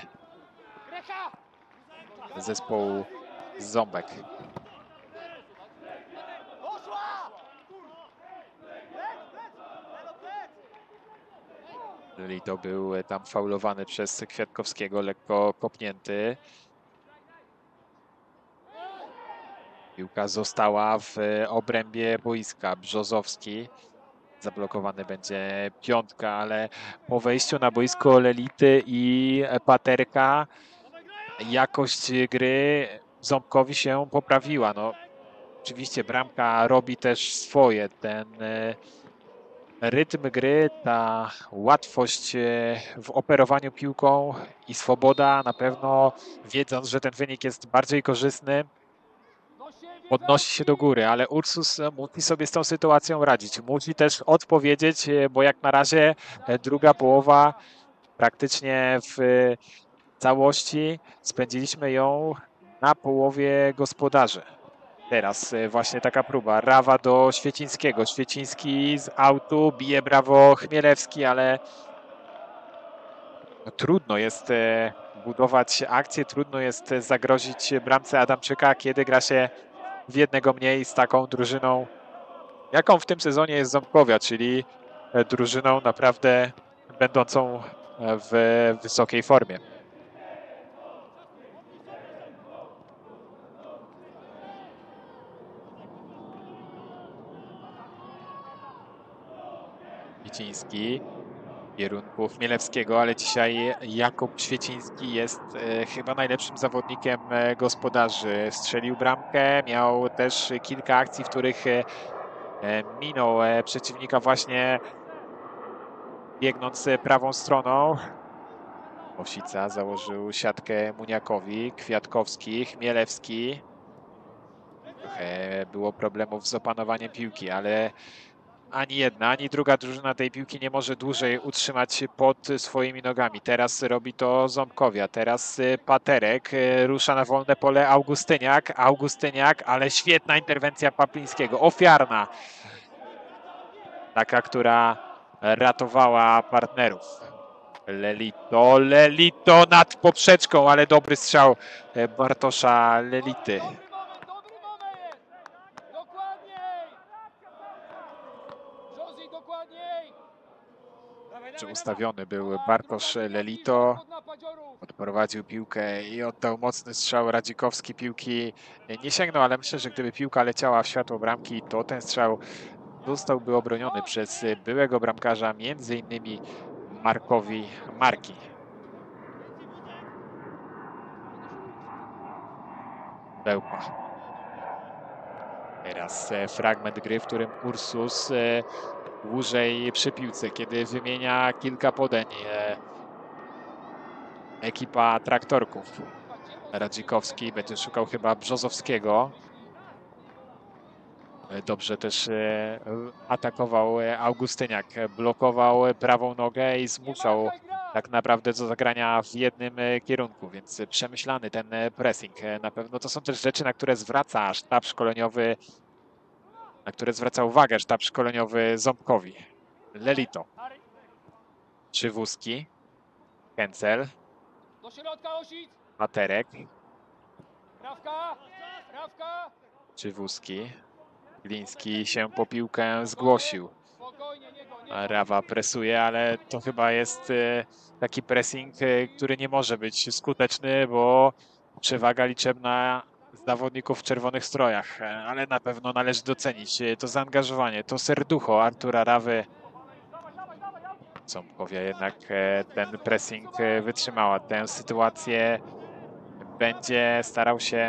zespołu Ząbek. Lelito był tam faulowany przez Kwiatkowskiego, lekko kopnięty. Piłka została w obrębie boiska. Brzozowski. Zablokowany będzie piątka, ale po wejściu na boisko Lelity i Paterka jakość gry Ząbkowi się poprawiła. No, oczywiście bramka robi też swoje. Ten rytm gry, ta łatwość w operowaniu piłką i swoboda na pewno, wiedząc, że ten wynik jest bardziej korzystny, podnosi się do góry, ale Ursus musi sobie z tą sytuacją radzić. Musi też odpowiedzieć, bo jak na razie druga połowa praktycznie w całości spędziliśmy ją na połowie gospodarzy. Teraz właśnie taka próba. Rawa do Świecińskiego. Świeciński z autu, bije brawo Chmielewski, ale trudno jest budować akcję, trudno jest zagrozić bramce Adamczyka, kiedy gra się w jednego mniej z taką drużyną, jaką w tym sezonie jest Ząbkowia, czyli drużyną naprawdę będącą w wysokiej formie. Świeciński w kierunku Chmielewskiego, ale dzisiaj Jakub Świeciński jest e, chyba najlepszym zawodnikiem e, gospodarzy. Strzelił bramkę, miał też kilka akcji, w których e, minął e, przeciwnika właśnie biegnąc prawą stroną. Osica założył siatkę Muniakowi, Kwiatkowski, Chmielewski. Trochę było problemów z opanowaniem piłki, ale ani jedna, ani druga drużyna tej piłki nie może dłużej utrzymać pod swoimi nogami. Teraz robi to Ząbkowia, teraz Paterek, rusza na wolne pole Augustyniak, Augustyniak, ale świetna interwencja Paplińskiego, ofiarna. Taka, która ratowała partnerów. Lelito, Lelito nad poprzeczką, ale dobry strzał Bartosza Lelity. Czy ustawiony był Bartosz Lelito, odprowadził piłkę i oddał mocny strzał. Radzikowski piłki nie sięgnął, ale myślę, że gdyby piłka leciała w światło bramki, to ten strzał zostałby obroniony przez byłego bramkarza, między innymi Markowi Marki. Wełpa. Teraz fragment gry, w którym Ursus dłużej przy piłce, kiedy wymienia kilka podań. Ekipa traktorków. Radzikowski będzie szukał chyba Brzozowskiego. Dobrze też e, atakował e, Augustyniak, blokował prawą nogę i zmuszał tak naprawdę do zagrania w jednym e, kierunku, więc przemyślany ten e, pressing. E, Na pewno to są też rzeczy, na które zwraca sztab szkoleniowy, na które zwraca uwagę sztab szkoleniowy Ząbkowi. Lelito, Przywózki, Kęcel, Do środka Osic! Materek, Prawka! Prawka! Przywózki. Gliński się po piłkę zgłosił. Spokojnie, nie go, nie A go. Rawa presuje, ale to chyba jest e, taki pressing, e, który nie może być skuteczny, bo przewaga liczebna zawodników w czerwonych strojach, E, ale na pewno należy docenić e, to zaangażowanie, to serducho Artura Rawy. Ząbkowia jednak e, ten pressing e, wytrzymała. Tę sytuację będzie starał się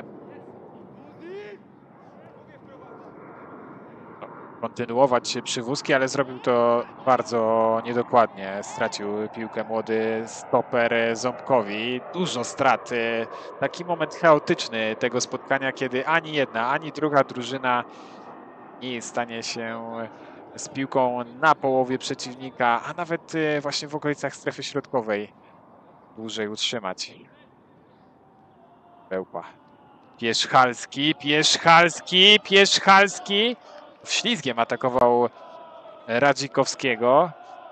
kontynuować Przywózki, ale zrobił to bardzo niedokładnie. Stracił piłkę młody stoper Ząbkowi. Dużo strat. Taki moment chaotyczny tego spotkania, kiedy ani jedna, ani druga drużyna nie jest w stanie się z piłką na połowie przeciwnika, a nawet właśnie w okolicach strefy środkowej dłużej utrzymać. Bełpa. Pierzchalski, Pierzchalski, Pierzchalski. Ślizgiem atakował Radzikowskiego.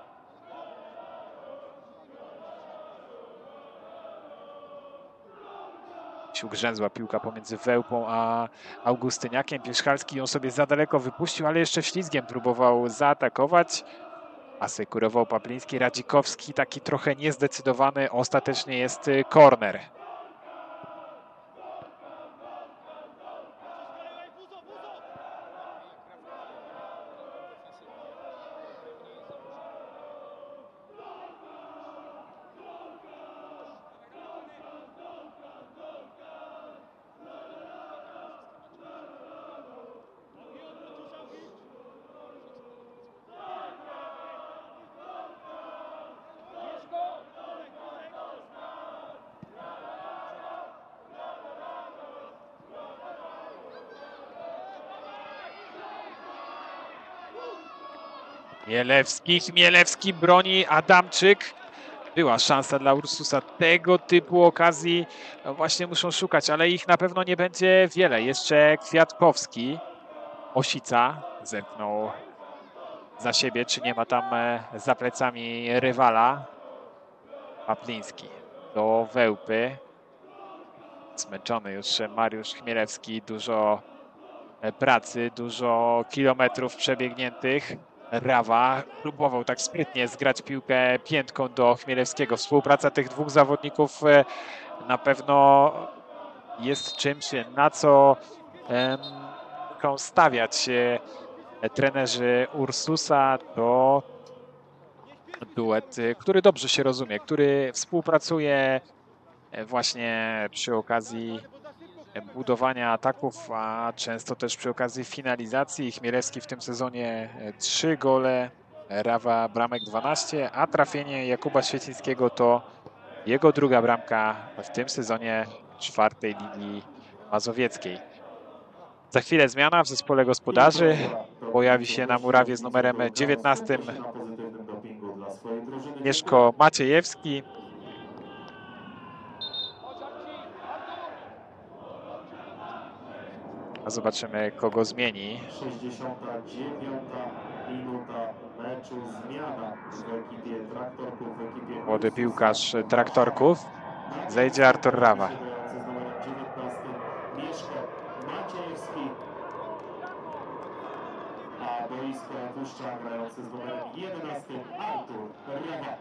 Ugrzęzła piłka pomiędzy Wełpą a Augustyniakiem. Pierzchalski ją sobie za daleko wypuścił, ale jeszcze ślizgiem próbował zaatakować. Asykurował Papliński. Radzikowski taki trochę niezdecydowany. Ostatecznie jest korner. Chmielewski, Chmielewski broni, Adamczyk. Była szansa dla Ursusa. Tego typu okazji właśnie muszą szukać, ale ich na pewno nie będzie wiele. Jeszcze Kwiatkowski. Osica zerknął za siebie, czy nie ma tam za plecami rywala. Papliński do Wełpy. Zmęczony już Mariusz Chmielewski. Dużo pracy, dużo kilometrów przebiegniętych. Rawa próbował tak sprytnie zgrać piłkę piętką do Chmielewskiego. Współpraca tych dwóch zawodników na pewno jest czymś, na co muszą stawiać trenerzy Ursusa. To duet, który dobrze się rozumie, który współpracuje właśnie przy okazji budowania ataków, a często też przy okazji finalizacji. Chmielewski w tym sezonie trzy gole, Rawa bramek dwanaście, a trafienie Jakuba Świecińskiego to jego druga bramka w tym sezonie czwartej Ligi Mazowieckiej. Za chwilę zmiana w zespole gospodarzy. Pojawi się na murawie z numerem dziewiętnastym Mieszko Maciejewski. A zobaczymy, kogo zmieni. sześćdziesiąta dziewiąta minuta meczu, zmiana w ekipie traktorków, w ekipie Młody piłkarz Traktorków. Zejdzie Artur Rawa. Z numerem dziewiętnastym Mieszko Maciejewski, a boisko opuszcza grający z numerem jedenastym Artur Rawa.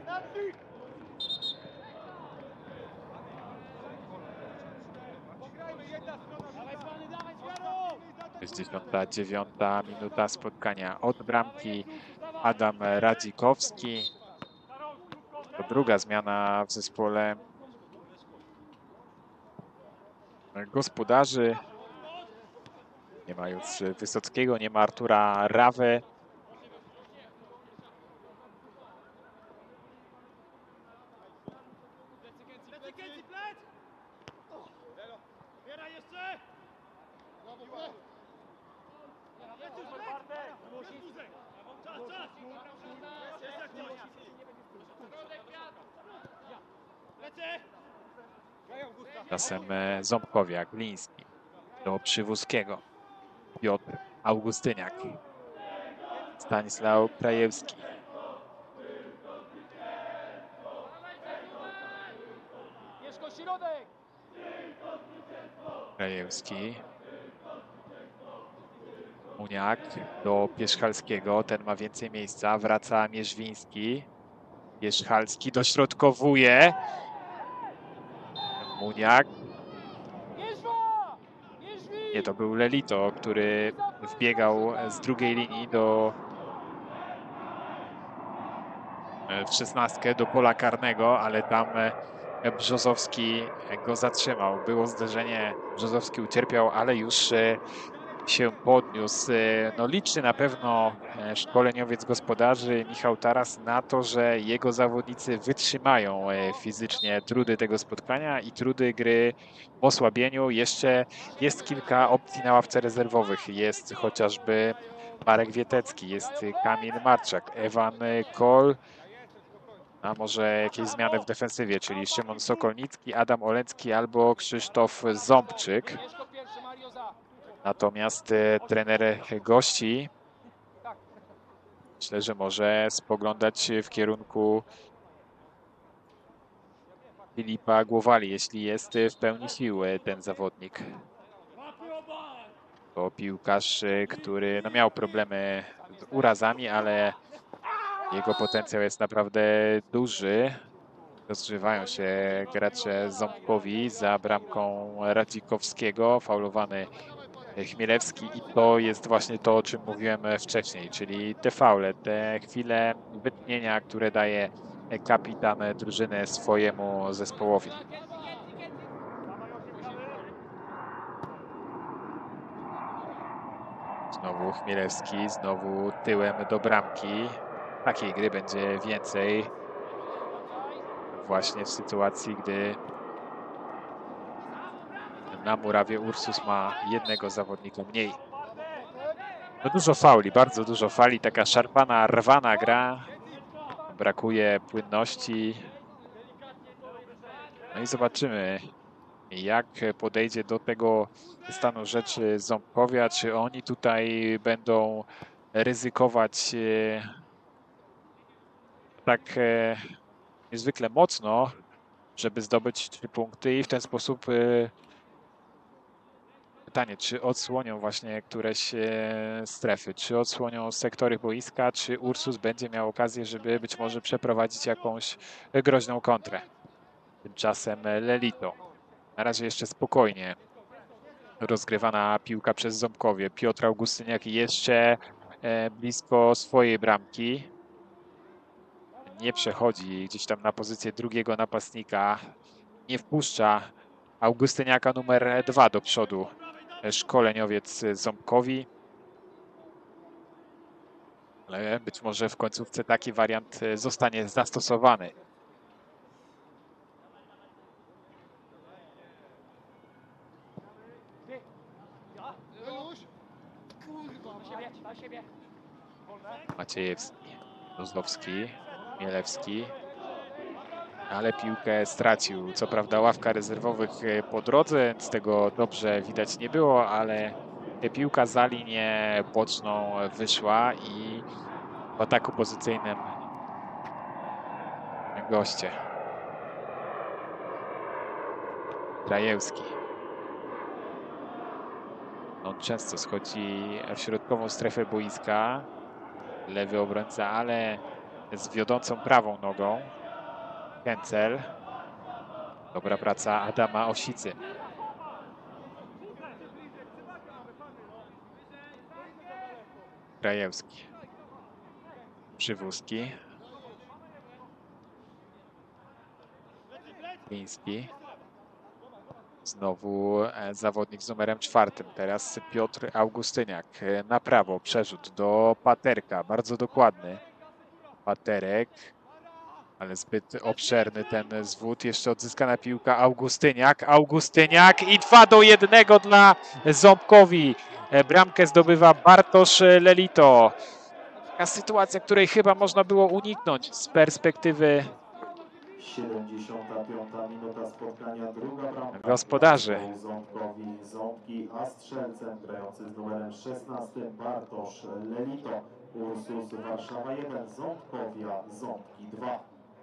sześćdziesiąta dziewiąta minuta spotkania. Od bramki Adam Radzikowski. To druga zmiana w zespole gospodarzy. Nie ma już Wysockiego, nie ma Artura Rawy. Czasem e, Ząbkowiak, Gliński do Przywódzkiego. Piotr Augustyniak. Stanisław Krajewski. Mieszko, środek! Krajewski. Muniak do Pierzchalskiego. Ten ma więcej miejsca. Wraca Mierzwiński. Pierzchalski dośrodkowuje. Muniak. Mierzwa! Mierzwi! Nie, to był Lelito, który wbiegał z drugiej linii do w szesnastkę do pola karnego, ale tam Brzozowski go zatrzymał. Było zderzenie, Brzozowski ucierpiał, ale już się podniósł. No, liczy na pewno szkoleniowiec gospodarzy Michał Taras na to, że jego zawodnicy wytrzymają fizycznie trudy tego spotkania i trudy gry w osłabieniu. Jeszcze jest kilka opcji na ławce rezerwowych. Jest chociażby Marek Wietecki, jest Kamil Marczak, Ewan Kol, a może jakieś zmiany w defensywie, czyli Szymon Sokolnicki, Adam Olencki albo Krzysztof Ząbczyk. Mieszko pierwszy, Mario za. Natomiast e, trener gości myślę, że może spoglądać w kierunku Filipa Głowali, jeśli jest w pełni sił ten zawodnik. To piłkarz, który no, miał problemy z urazami, ale jego potencjał jest naprawdę duży. Rozgrzewają się gracze Ząbkowi za bramką Radzikowskiego, faulowany Chmielewski i to jest właśnie to, o czym mówiłem wcześniej, czyli te faule, te chwile wytchnienia, które daje kapitan drużyny swojemu zespołowi. Znowu Chmielewski, znowu tyłem do bramki. Takiej gry będzie więcej właśnie w sytuacji, gdy na murawie Ursus ma jednego zawodnika mniej. No dużo fauli, bardzo dużo fali, taka szarpana, rwana gra. Brakuje płynności. No i zobaczymy, jak podejdzie do tego stanu rzeczy Ząbkowia. Czy oni tutaj będą ryzykować tak niezwykle mocno, żeby zdobyć trzy punkty i w ten sposób pytanie, czy odsłonią właśnie któreś strefy, czy odsłonią sektory boiska, czy Ursus będzie miał okazję, żeby być może przeprowadzić jakąś groźną kontrę. Tymczasem Lelito. Na razie jeszcze spokojnie rozgrywana piłka przez Ząbkowie. Piotr Augustyniak jeszcze blisko swojej bramki. Nie przechodzi gdzieś tam na pozycję drugiego napastnika. Nie wpuszcza Augustyniaka numer dwa do przodu. Szkoleniowiec Ząbkowi. Ale być może w końcówce taki wariant zostanie zastosowany. Maciejewski, Rozlowski, Mielewski. Ale piłkę stracił. Co prawda ławka rezerwowych po drodze, z tego dobrze widać nie było, ale piłka za linię boczną wyszła i w ataku pozycyjnym goście. Krajewski. On często schodzi w środkową strefę boiska. Lewy obrońca, ale z wiodącą prawą nogą. Kęcel. Dobra praca Adama Osicy. Krajewski. Przywódzki. Gliński. Znowu zawodnik z numerem czwartym. Teraz Piotr Augustyniak. Na prawo przerzut do Paterka. Bardzo dokładny. Paterek. Ale zbyt obszerny ten zwód. Jeszcze odzyskana piłka Augustyniak. Augustyniak i dwa do jednego dla Ząbkowi. Bramkę zdobywa Bartosz Lelito. Taka sytuacja, której chyba można było uniknąć z perspektywy siedemdziesiąta piąta minuta spotkania, druga bramka gospodarzy. Ząbkowi Ząbki, a strzelcem grający z numerem szesnastym Bartosz Lelito. Ursus Warszawa jeden, Ząbkowia Ząbki dwa.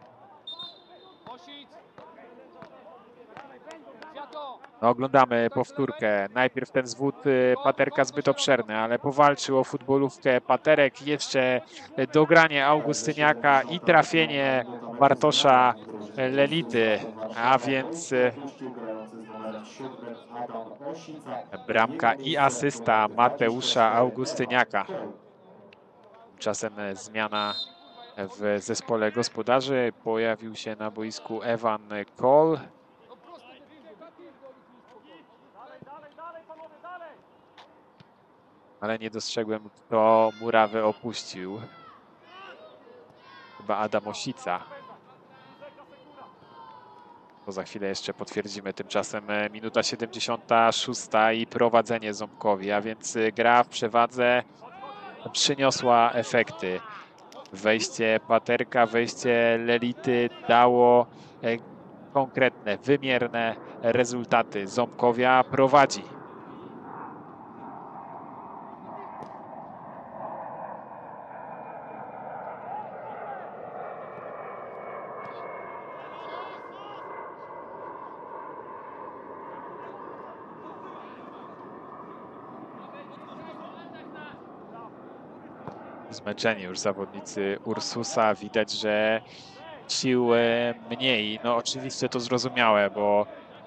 No, oglądamy powtórkę. Najpierw ten zwód y, Paterka zbyt obszerny, ale powalczył o futbolówkę Paterek. Jeszcze dogranie Augustyniaka i trafienie Bartosza Lelity. A więc y, bramka i asysta Mateusza Augustyniaka. Tymczasem zmiana w zespole gospodarzy. Pojawił się na boisku Evan Cole. Ale nie dostrzegłem, kto murawę opuścił. Chyba Adam Osica. To za chwilę jeszcze potwierdzimy. Tymczasem minuta siedemdziesiąta szósta i prowadzenie Ząbkowi, a więc gra w przewadze przyniosła efekty. Wejście Paterka, wejście Lelity dało konkretne, wymierne rezultaty. Ząbkowia prowadzi. Zmęczeni już zawodnicy Ursusa. Widać, że sił mniej. No oczywiście to zrozumiałe, bo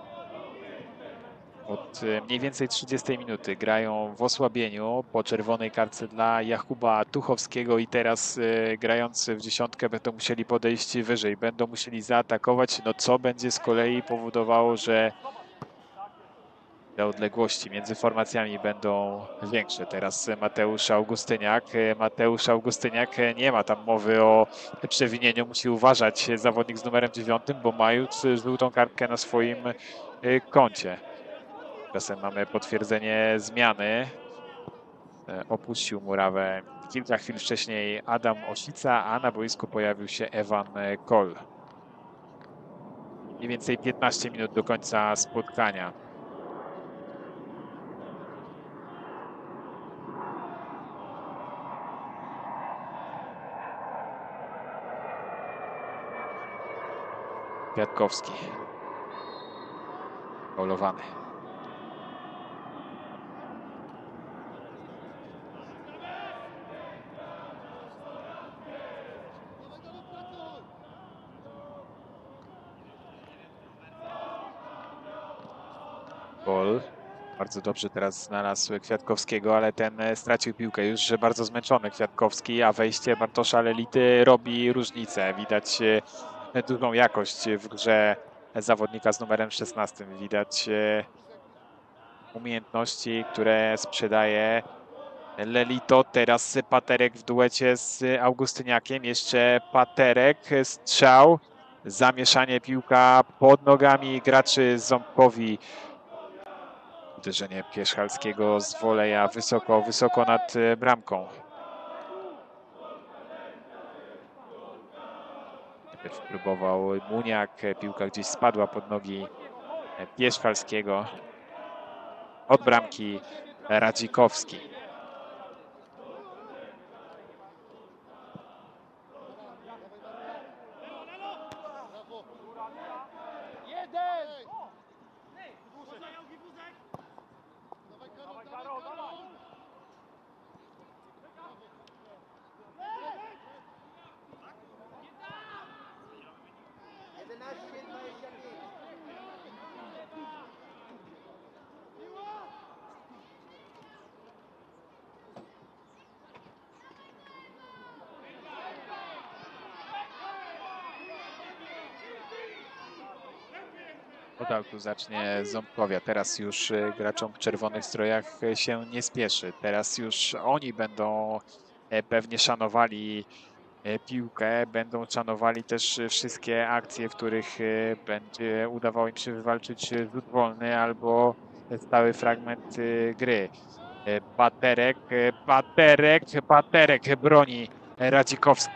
od mniej więcej trzydziestej minuty grają w osłabieniu po czerwonej kartce dla Jakuba Tuchowskiego i teraz grający w dziesiątkę będą musieli podejść wyżej, będą musieli zaatakować, no co będzie z kolei powodowało, że te odległości między formacjami będą większe. Teraz Mateusz Augustyniak. Mateusz Augustyniak, nie ma tam mowy o przewinieniu. Musi uważać zawodnik z numerem dziewiątym, bo ma już żółtą kartkę na swoim koncie. Czasem mamy potwierdzenie zmiany. Opuścił murawę kilka chwil wcześniej Adam Osica, a na boisku pojawił się Evan Cole. Mniej więcej piętnaście minut do końca spotkania. Kwiatkowski. Faulowany. Gol. Bardzo dobrze teraz znalazł Kwiatkowskiego, ale ten stracił piłkę. Już bardzo zmęczony Kwiatkowski, a wejście Bartosza Lelity robi różnicę. Widać dużą jakość w grze zawodnika z numerem szesnastym. Widać umiejętności, które sprzedaje Lelito. Teraz Paterek w duecie z Augustyniakiem. Jeszcze Paterek, strzał, zamieszanie, piłka pod nogami graczy Ząbkowi. Uderzenie Pierzchalskiego z woleja wysoko, wysoko nad bramką. Najpierw próbował Muniak, piłka gdzieś spadła pod nogi Pierzchalskiego. Od bramki Radzikowski. Podał tu zacznie Ząbkowia. Teraz już graczom w czerwonych strojach się nie spieszy. Teraz już oni będą pewnie szanowali piłkę, będą szanowali też wszystkie akcje, w których będzie udawało im się wywalczyć rzut wolny albo stały fragment gry. E, Baterek, e, Baterek, Baterek broni Radzikowski.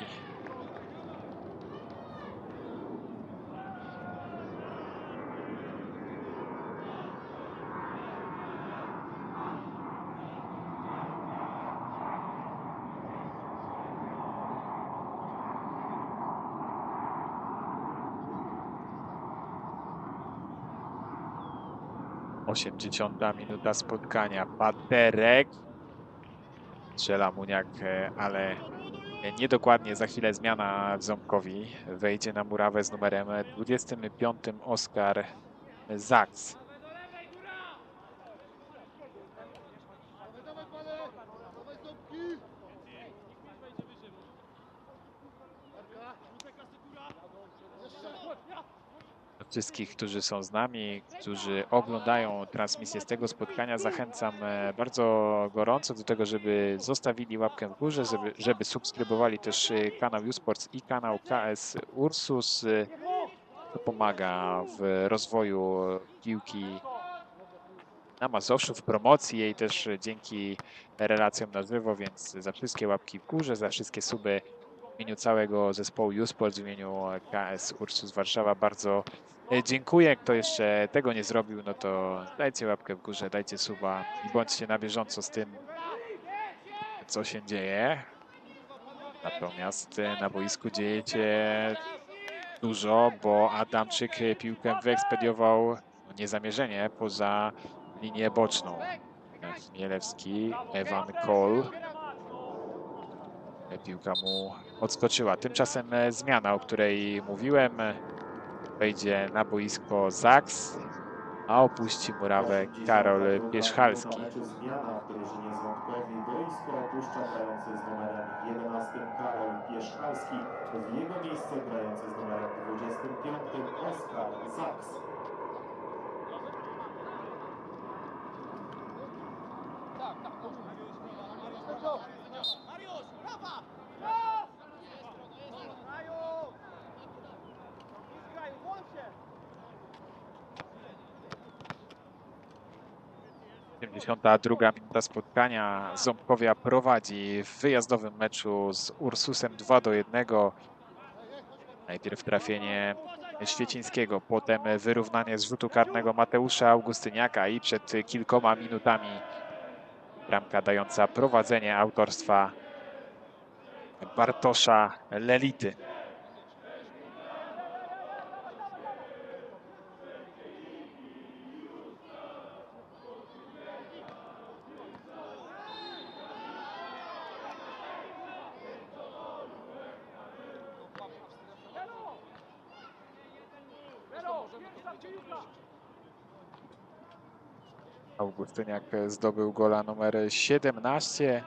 osiemdziesiąta minuta spotkania. Baterek. Strzela Muniak, e, ale niedokładnie. Za chwilę zmiana w Ząbkowi. Wejdzie na murawę z numerem dwudziestym piątym Oskar Zaks. Wszystkich, którzy są z nami, którzy oglądają transmisję z tego spotkania, zachęcam e, bardzo gorąco do tego, żeby zostawili łapkę w górze, żeby, żeby subskrybowali też e, kanał U-Sports i kanał K S Ursus. E, To pomaga w rozwoju piłki na Mazowszu, w promocji jej też dzięki relacjom na żywo, więc za wszystkie łapki w górze, za wszystkie suby w imieniu całego zespołu U-Sports, w imieniu K S Ursus Warszawa bardzo dziękuję. Kto jeszcze tego nie zrobił, no to dajcie łapkę w górze, dajcie suba i bądźcie na bieżąco z tym, co się dzieje. Natomiast na boisku dzieje się dużo, bo Adamczyk piłkę wyekspediował no, niezamierzenie poza linię boczną. Chmielewski, Evan Cole. Piłka mu odskoczyła. Tymczasem zmiana, o której mówiłem. Wejdzie na boisko Zaks, a opuści murawę Karol Pierzchalski. Zmiana w drużynie Ząbkowi. Boisko opuszcza grający z numerem jedenastym Karol Pierzchalski. W jego miejsce grający z numerem dwudziestym piątym Oskar Zaks. siedemdziesiąta druga minuta spotkania. Ząbkowia prowadzi w wyjazdowym meczu z Ursusem dwa do jednego. Najpierw trafienie Świecińskiego, potem wyrównanie z rzutu karnego Mateusza Augustyniaka i przed kilkoma minutami bramka dająca prowadzenie autorstwa Bartosza Lelity. Augustyniak zdobył gola numer siedemnaście.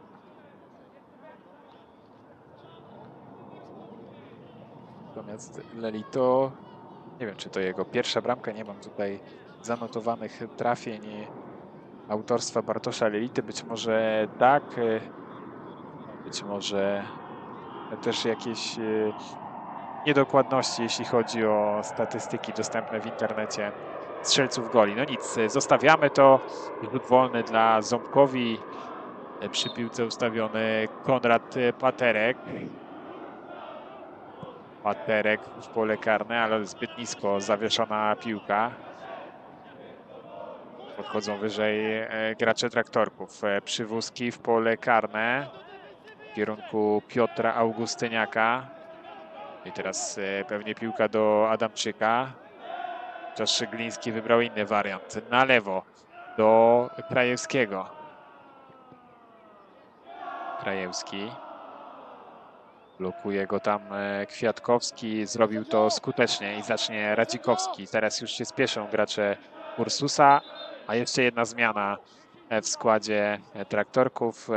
Natomiast Lelito, nie wiem czy to jego pierwsza bramka, nie mam tutaj zanotowanych trafień autorstwa Bartosza Lelity. Być może tak, być może też jakieś niedokładności, jeśli chodzi o statystyki dostępne w internecie strzelców goli. No nic, zostawiamy to. Rzut wolny dla Ząbkowi. Przy piłce ustawiony Konrad Paterek. Paterek w pole karne, ale zbyt nisko zawieszona piłka. Podchodzą wyżej gracze traktorków. Przywózki w pole karne w kierunku Piotra Augustyniaka. I teraz pewnie piłka do Adamczyka. Chociaż Szygliński wybrał inny wariant. Na lewo do Krajewskiego. Krajewski. Blokuje go tam Kwiatkowski. Zrobił to skutecznie i zacznie Radzikowski. Teraz już się spieszą gracze Ursusa. A jeszcze jedna zmiana w składzie traktorków.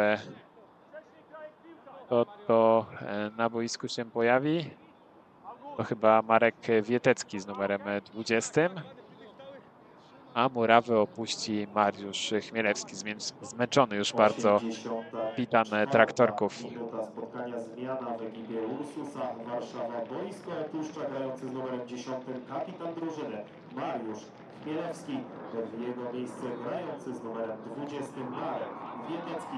To, to na boisku się pojawi. To chyba Marek Wietecki z numerem dwudziestym. A murawę opuści Mariusz Chmielewski, zmęczony już bardzo kapitan traktorków. Minuta spotkania, zmiana w ekipie Ursusa Warszawa. Boisko opuszcza grający z numerem dziesiątym kapitan drużyny Mariusz Chmielewski, w jego miejsce grający z numerem dwudziestym Marek Wietecki.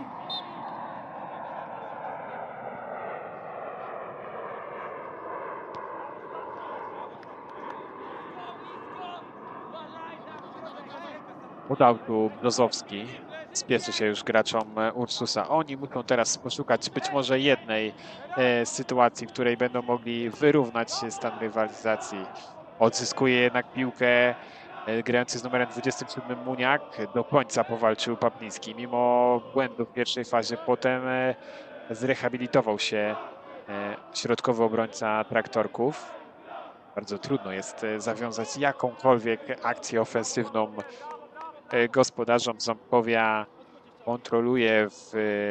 Podał tu Brzozowski. Spieszy się już graczom Ursusa. Oni muszą teraz poszukać być może jednej e, sytuacji, w której będą mogli wyrównać stan rywalizacji. Odzyskuje jednak piłkę e, grający z numerem dwudziestym siódmym Muniak. Do końca powalczył Papliński. Mimo błędu w pierwszej fazie potem e, zrehabilitował się e, środkowy obrońca Traktorków. Bardzo trudno jest e, zawiązać jakąkolwiek akcję ofensywną gospodarzom Ząbkowia. Kontroluje w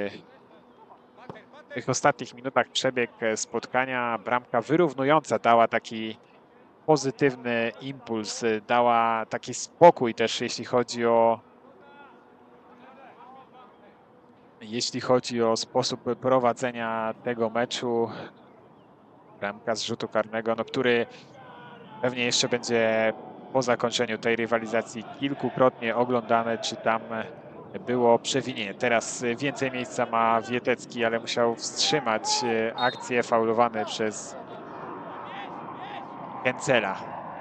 tych ostatnich minutach przebieg spotkania. Bramka wyrównująca dała taki pozytywny impuls, dała taki spokój też, jeśli chodzi o jeśli chodzi o sposób prowadzenia tego meczu. Bramka z rzutu karnego, no, który pewnie jeszcze będzie po zakończeniu tej rywalizacji kilkukrotnie oglądane, czy tam było przewinienie. Teraz więcej miejsca ma Wietecki, ale musiał wstrzymać akcję faulowany przez Kęcela.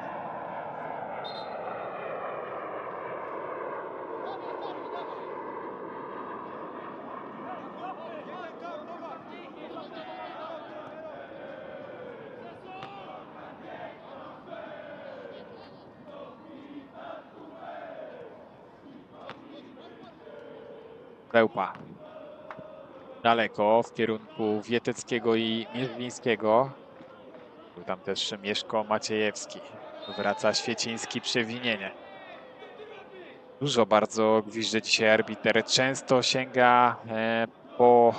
Bełpa. Daleko w kierunku Wieteckiego i Mierzwińskiego. Był tam też Mieszko Maciejewski. Wraca Świeciński, przewinienie. Dużo bardzo gwizdże dzisiaj arbiter. Często sięga e, po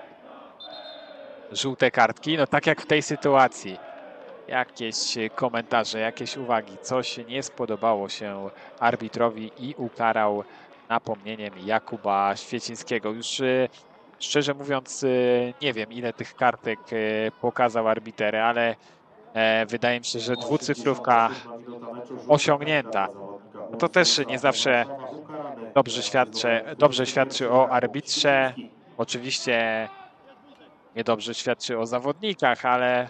żółte kartki. No tak jak w tej sytuacji. Jakieś komentarze, jakieś uwagi. Coś nie spodobało się arbitrowi i ukarał napomnieniem Jakuba Świecińskiego. Już szczerze mówiąc nie wiem, ile tych kartek pokazał arbiter, ale wydaje mi się, że dwucyfrówka osiągnięta. To też nie zawsze dobrze świadczy, dobrze świadczy o arbitrze. Oczywiście niedobrze świadczy o zawodnikach, ale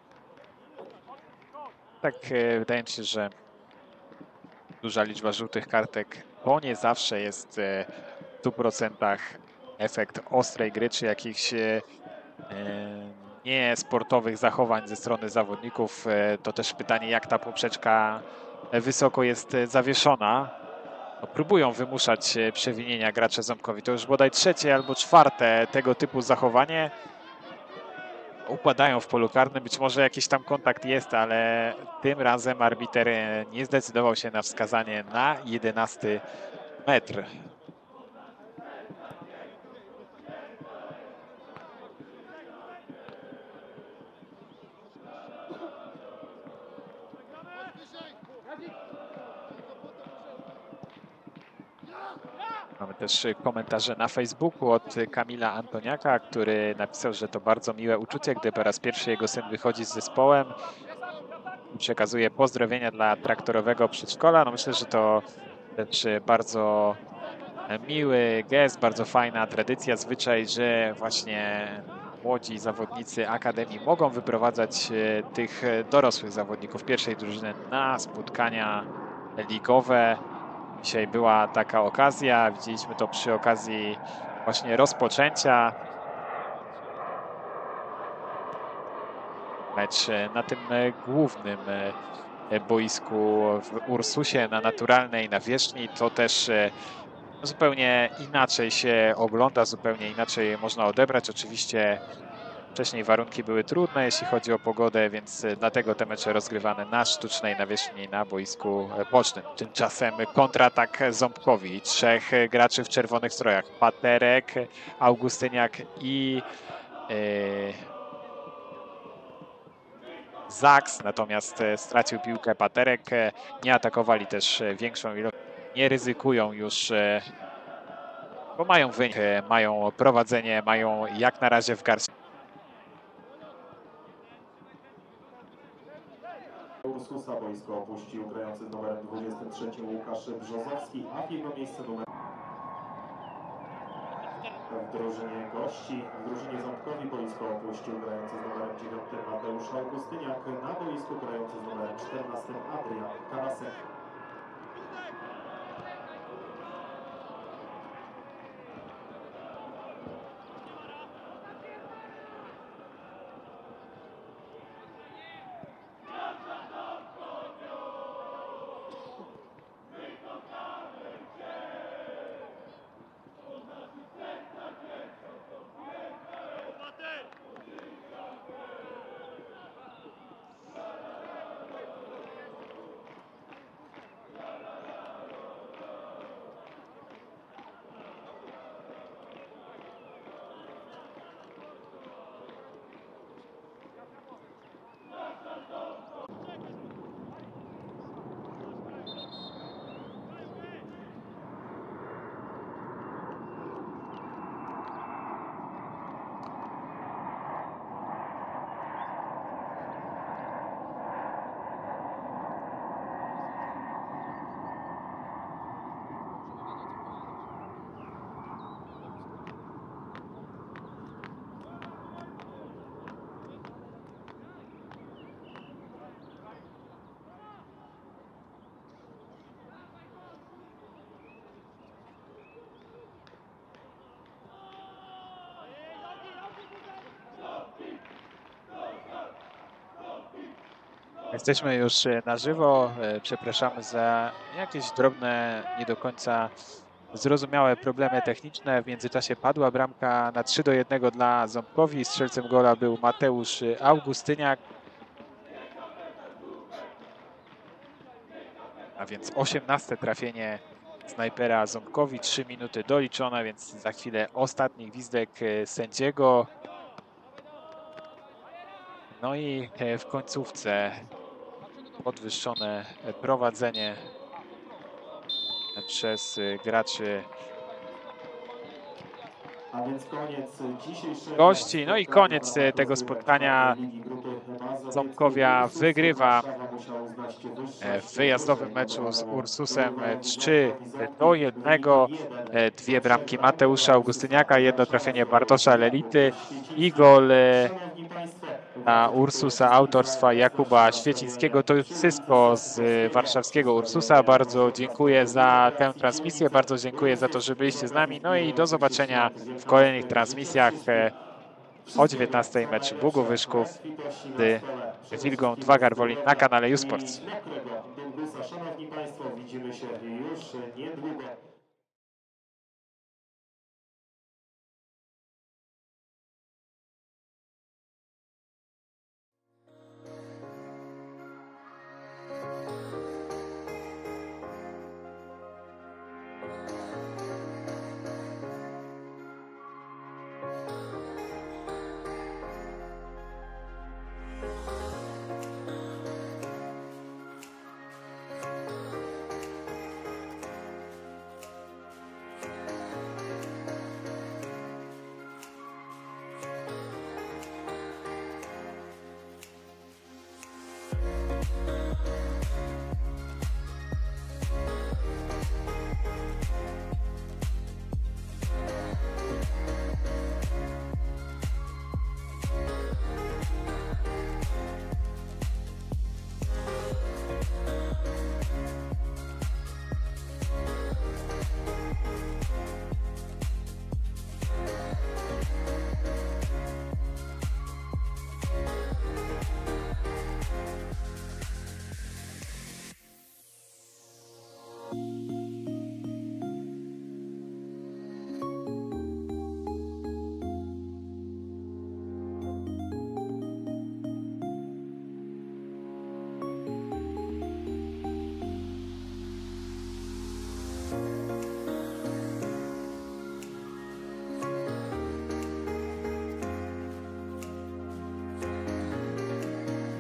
tak wydaje mi się, że duża liczba żółtych kartek to nie zawsze jest w stu procentach efekt ostrej gry, czy jakichś niesportowych zachowań ze strony zawodników. To też pytanie, jak ta poprzeczka wysoko jest zawieszona. No, próbują wymuszać przewinienia gracze Ząbkowi. To już bodaj trzecie albo czwarte tego typu zachowanie. Układają w polu karnym, być może jakiś tam kontakt jest, ale tym razem arbiter nie zdecydował się na wskazanie na jedenasty metr. Mamy też komentarze na Facebooku od Kamila Antoniaka, który napisał, że to bardzo miłe uczucie, gdy po raz pierwszy jego syn wychodzi z zespołem. Przekazuje pozdrowienia dla traktorowego przedszkola. No myślę, że to też bardzo miły gest, bardzo fajna tradycja, zwyczaj, że właśnie młodzi zawodnicy Akademii mogą wyprowadzać tych dorosłych zawodników pierwszej drużyny na spotkania ligowe. Dzisiaj była taka okazja, widzieliśmy to przy okazji właśnie rozpoczęcia. Mecz na tym głównym boisku w Ursusie, na naturalnej nawierzchni, to też zupełnie inaczej się ogląda, zupełnie inaczej można odebrać. Oczywiście wcześniej warunki były trudne, jeśli chodzi o pogodę, więc dlatego te mecze rozgrywane na sztucznej nawierzchni na boisku bocznym. Tymczasem kontratak Ząbkowi. Trzech graczy w czerwonych strojach. Paterek, Augustyniak i yy, Zaks. Natomiast stracił piłkę Paterek. Nie atakowali też większą ilość. Nie ryzykują już, bo mają wynik, mają prowadzenie, mają jak na razie w garści. Ursusa boisko opuścił grający z numerem dwudziestym trzecim Łukasz Brzozowski, a w jego miejsce numer w drużynie gości, w drużynie Ząbkowi boisko opuścił grający z numerem dziewiątym Mateusz Augustyniak, na boisku grający z numerem czternastym Adrian Karasek. Jesteśmy już na żywo. Przepraszamy za jakieś drobne, nie do końca zrozumiałe problemy techniczne. W międzyczasie padła bramka na trzy do jednego dla Ząbkowi. Strzelcem gola był Mateusz Augustyniak. A więc osiemnaste trafienie snajpera Ząbkowi. trzy minuty doliczone, więc za chwilę ostatni gwizdek sędziego. No i w końcówce podwyższone prowadzenie przez graczy A więc koniec dzisiejszego gości. No i koniec tego spotkania. Ząbkowia wygrywa w wyjazdowym meczu z Ursusem trzy do jednego. Dwie bramki Mateusza Augustyniaka, jedno trafienie Bartosza Lelity i gol na Ursusa autorstwa Jakuba Świecińskiego. To już wszystko z warszawskiego Ursusa. Bardzo dziękuję za tę transmisję, bardzo dziękuję za to, że byliście z nami. No i do zobaczenia w kolejnych transmisjach. O dziewiętnastej mecz Bugowyszków z Wilgą dwa Garwolin na kanale YouSports. Szanowni Państwo, widzimy się już niedługo.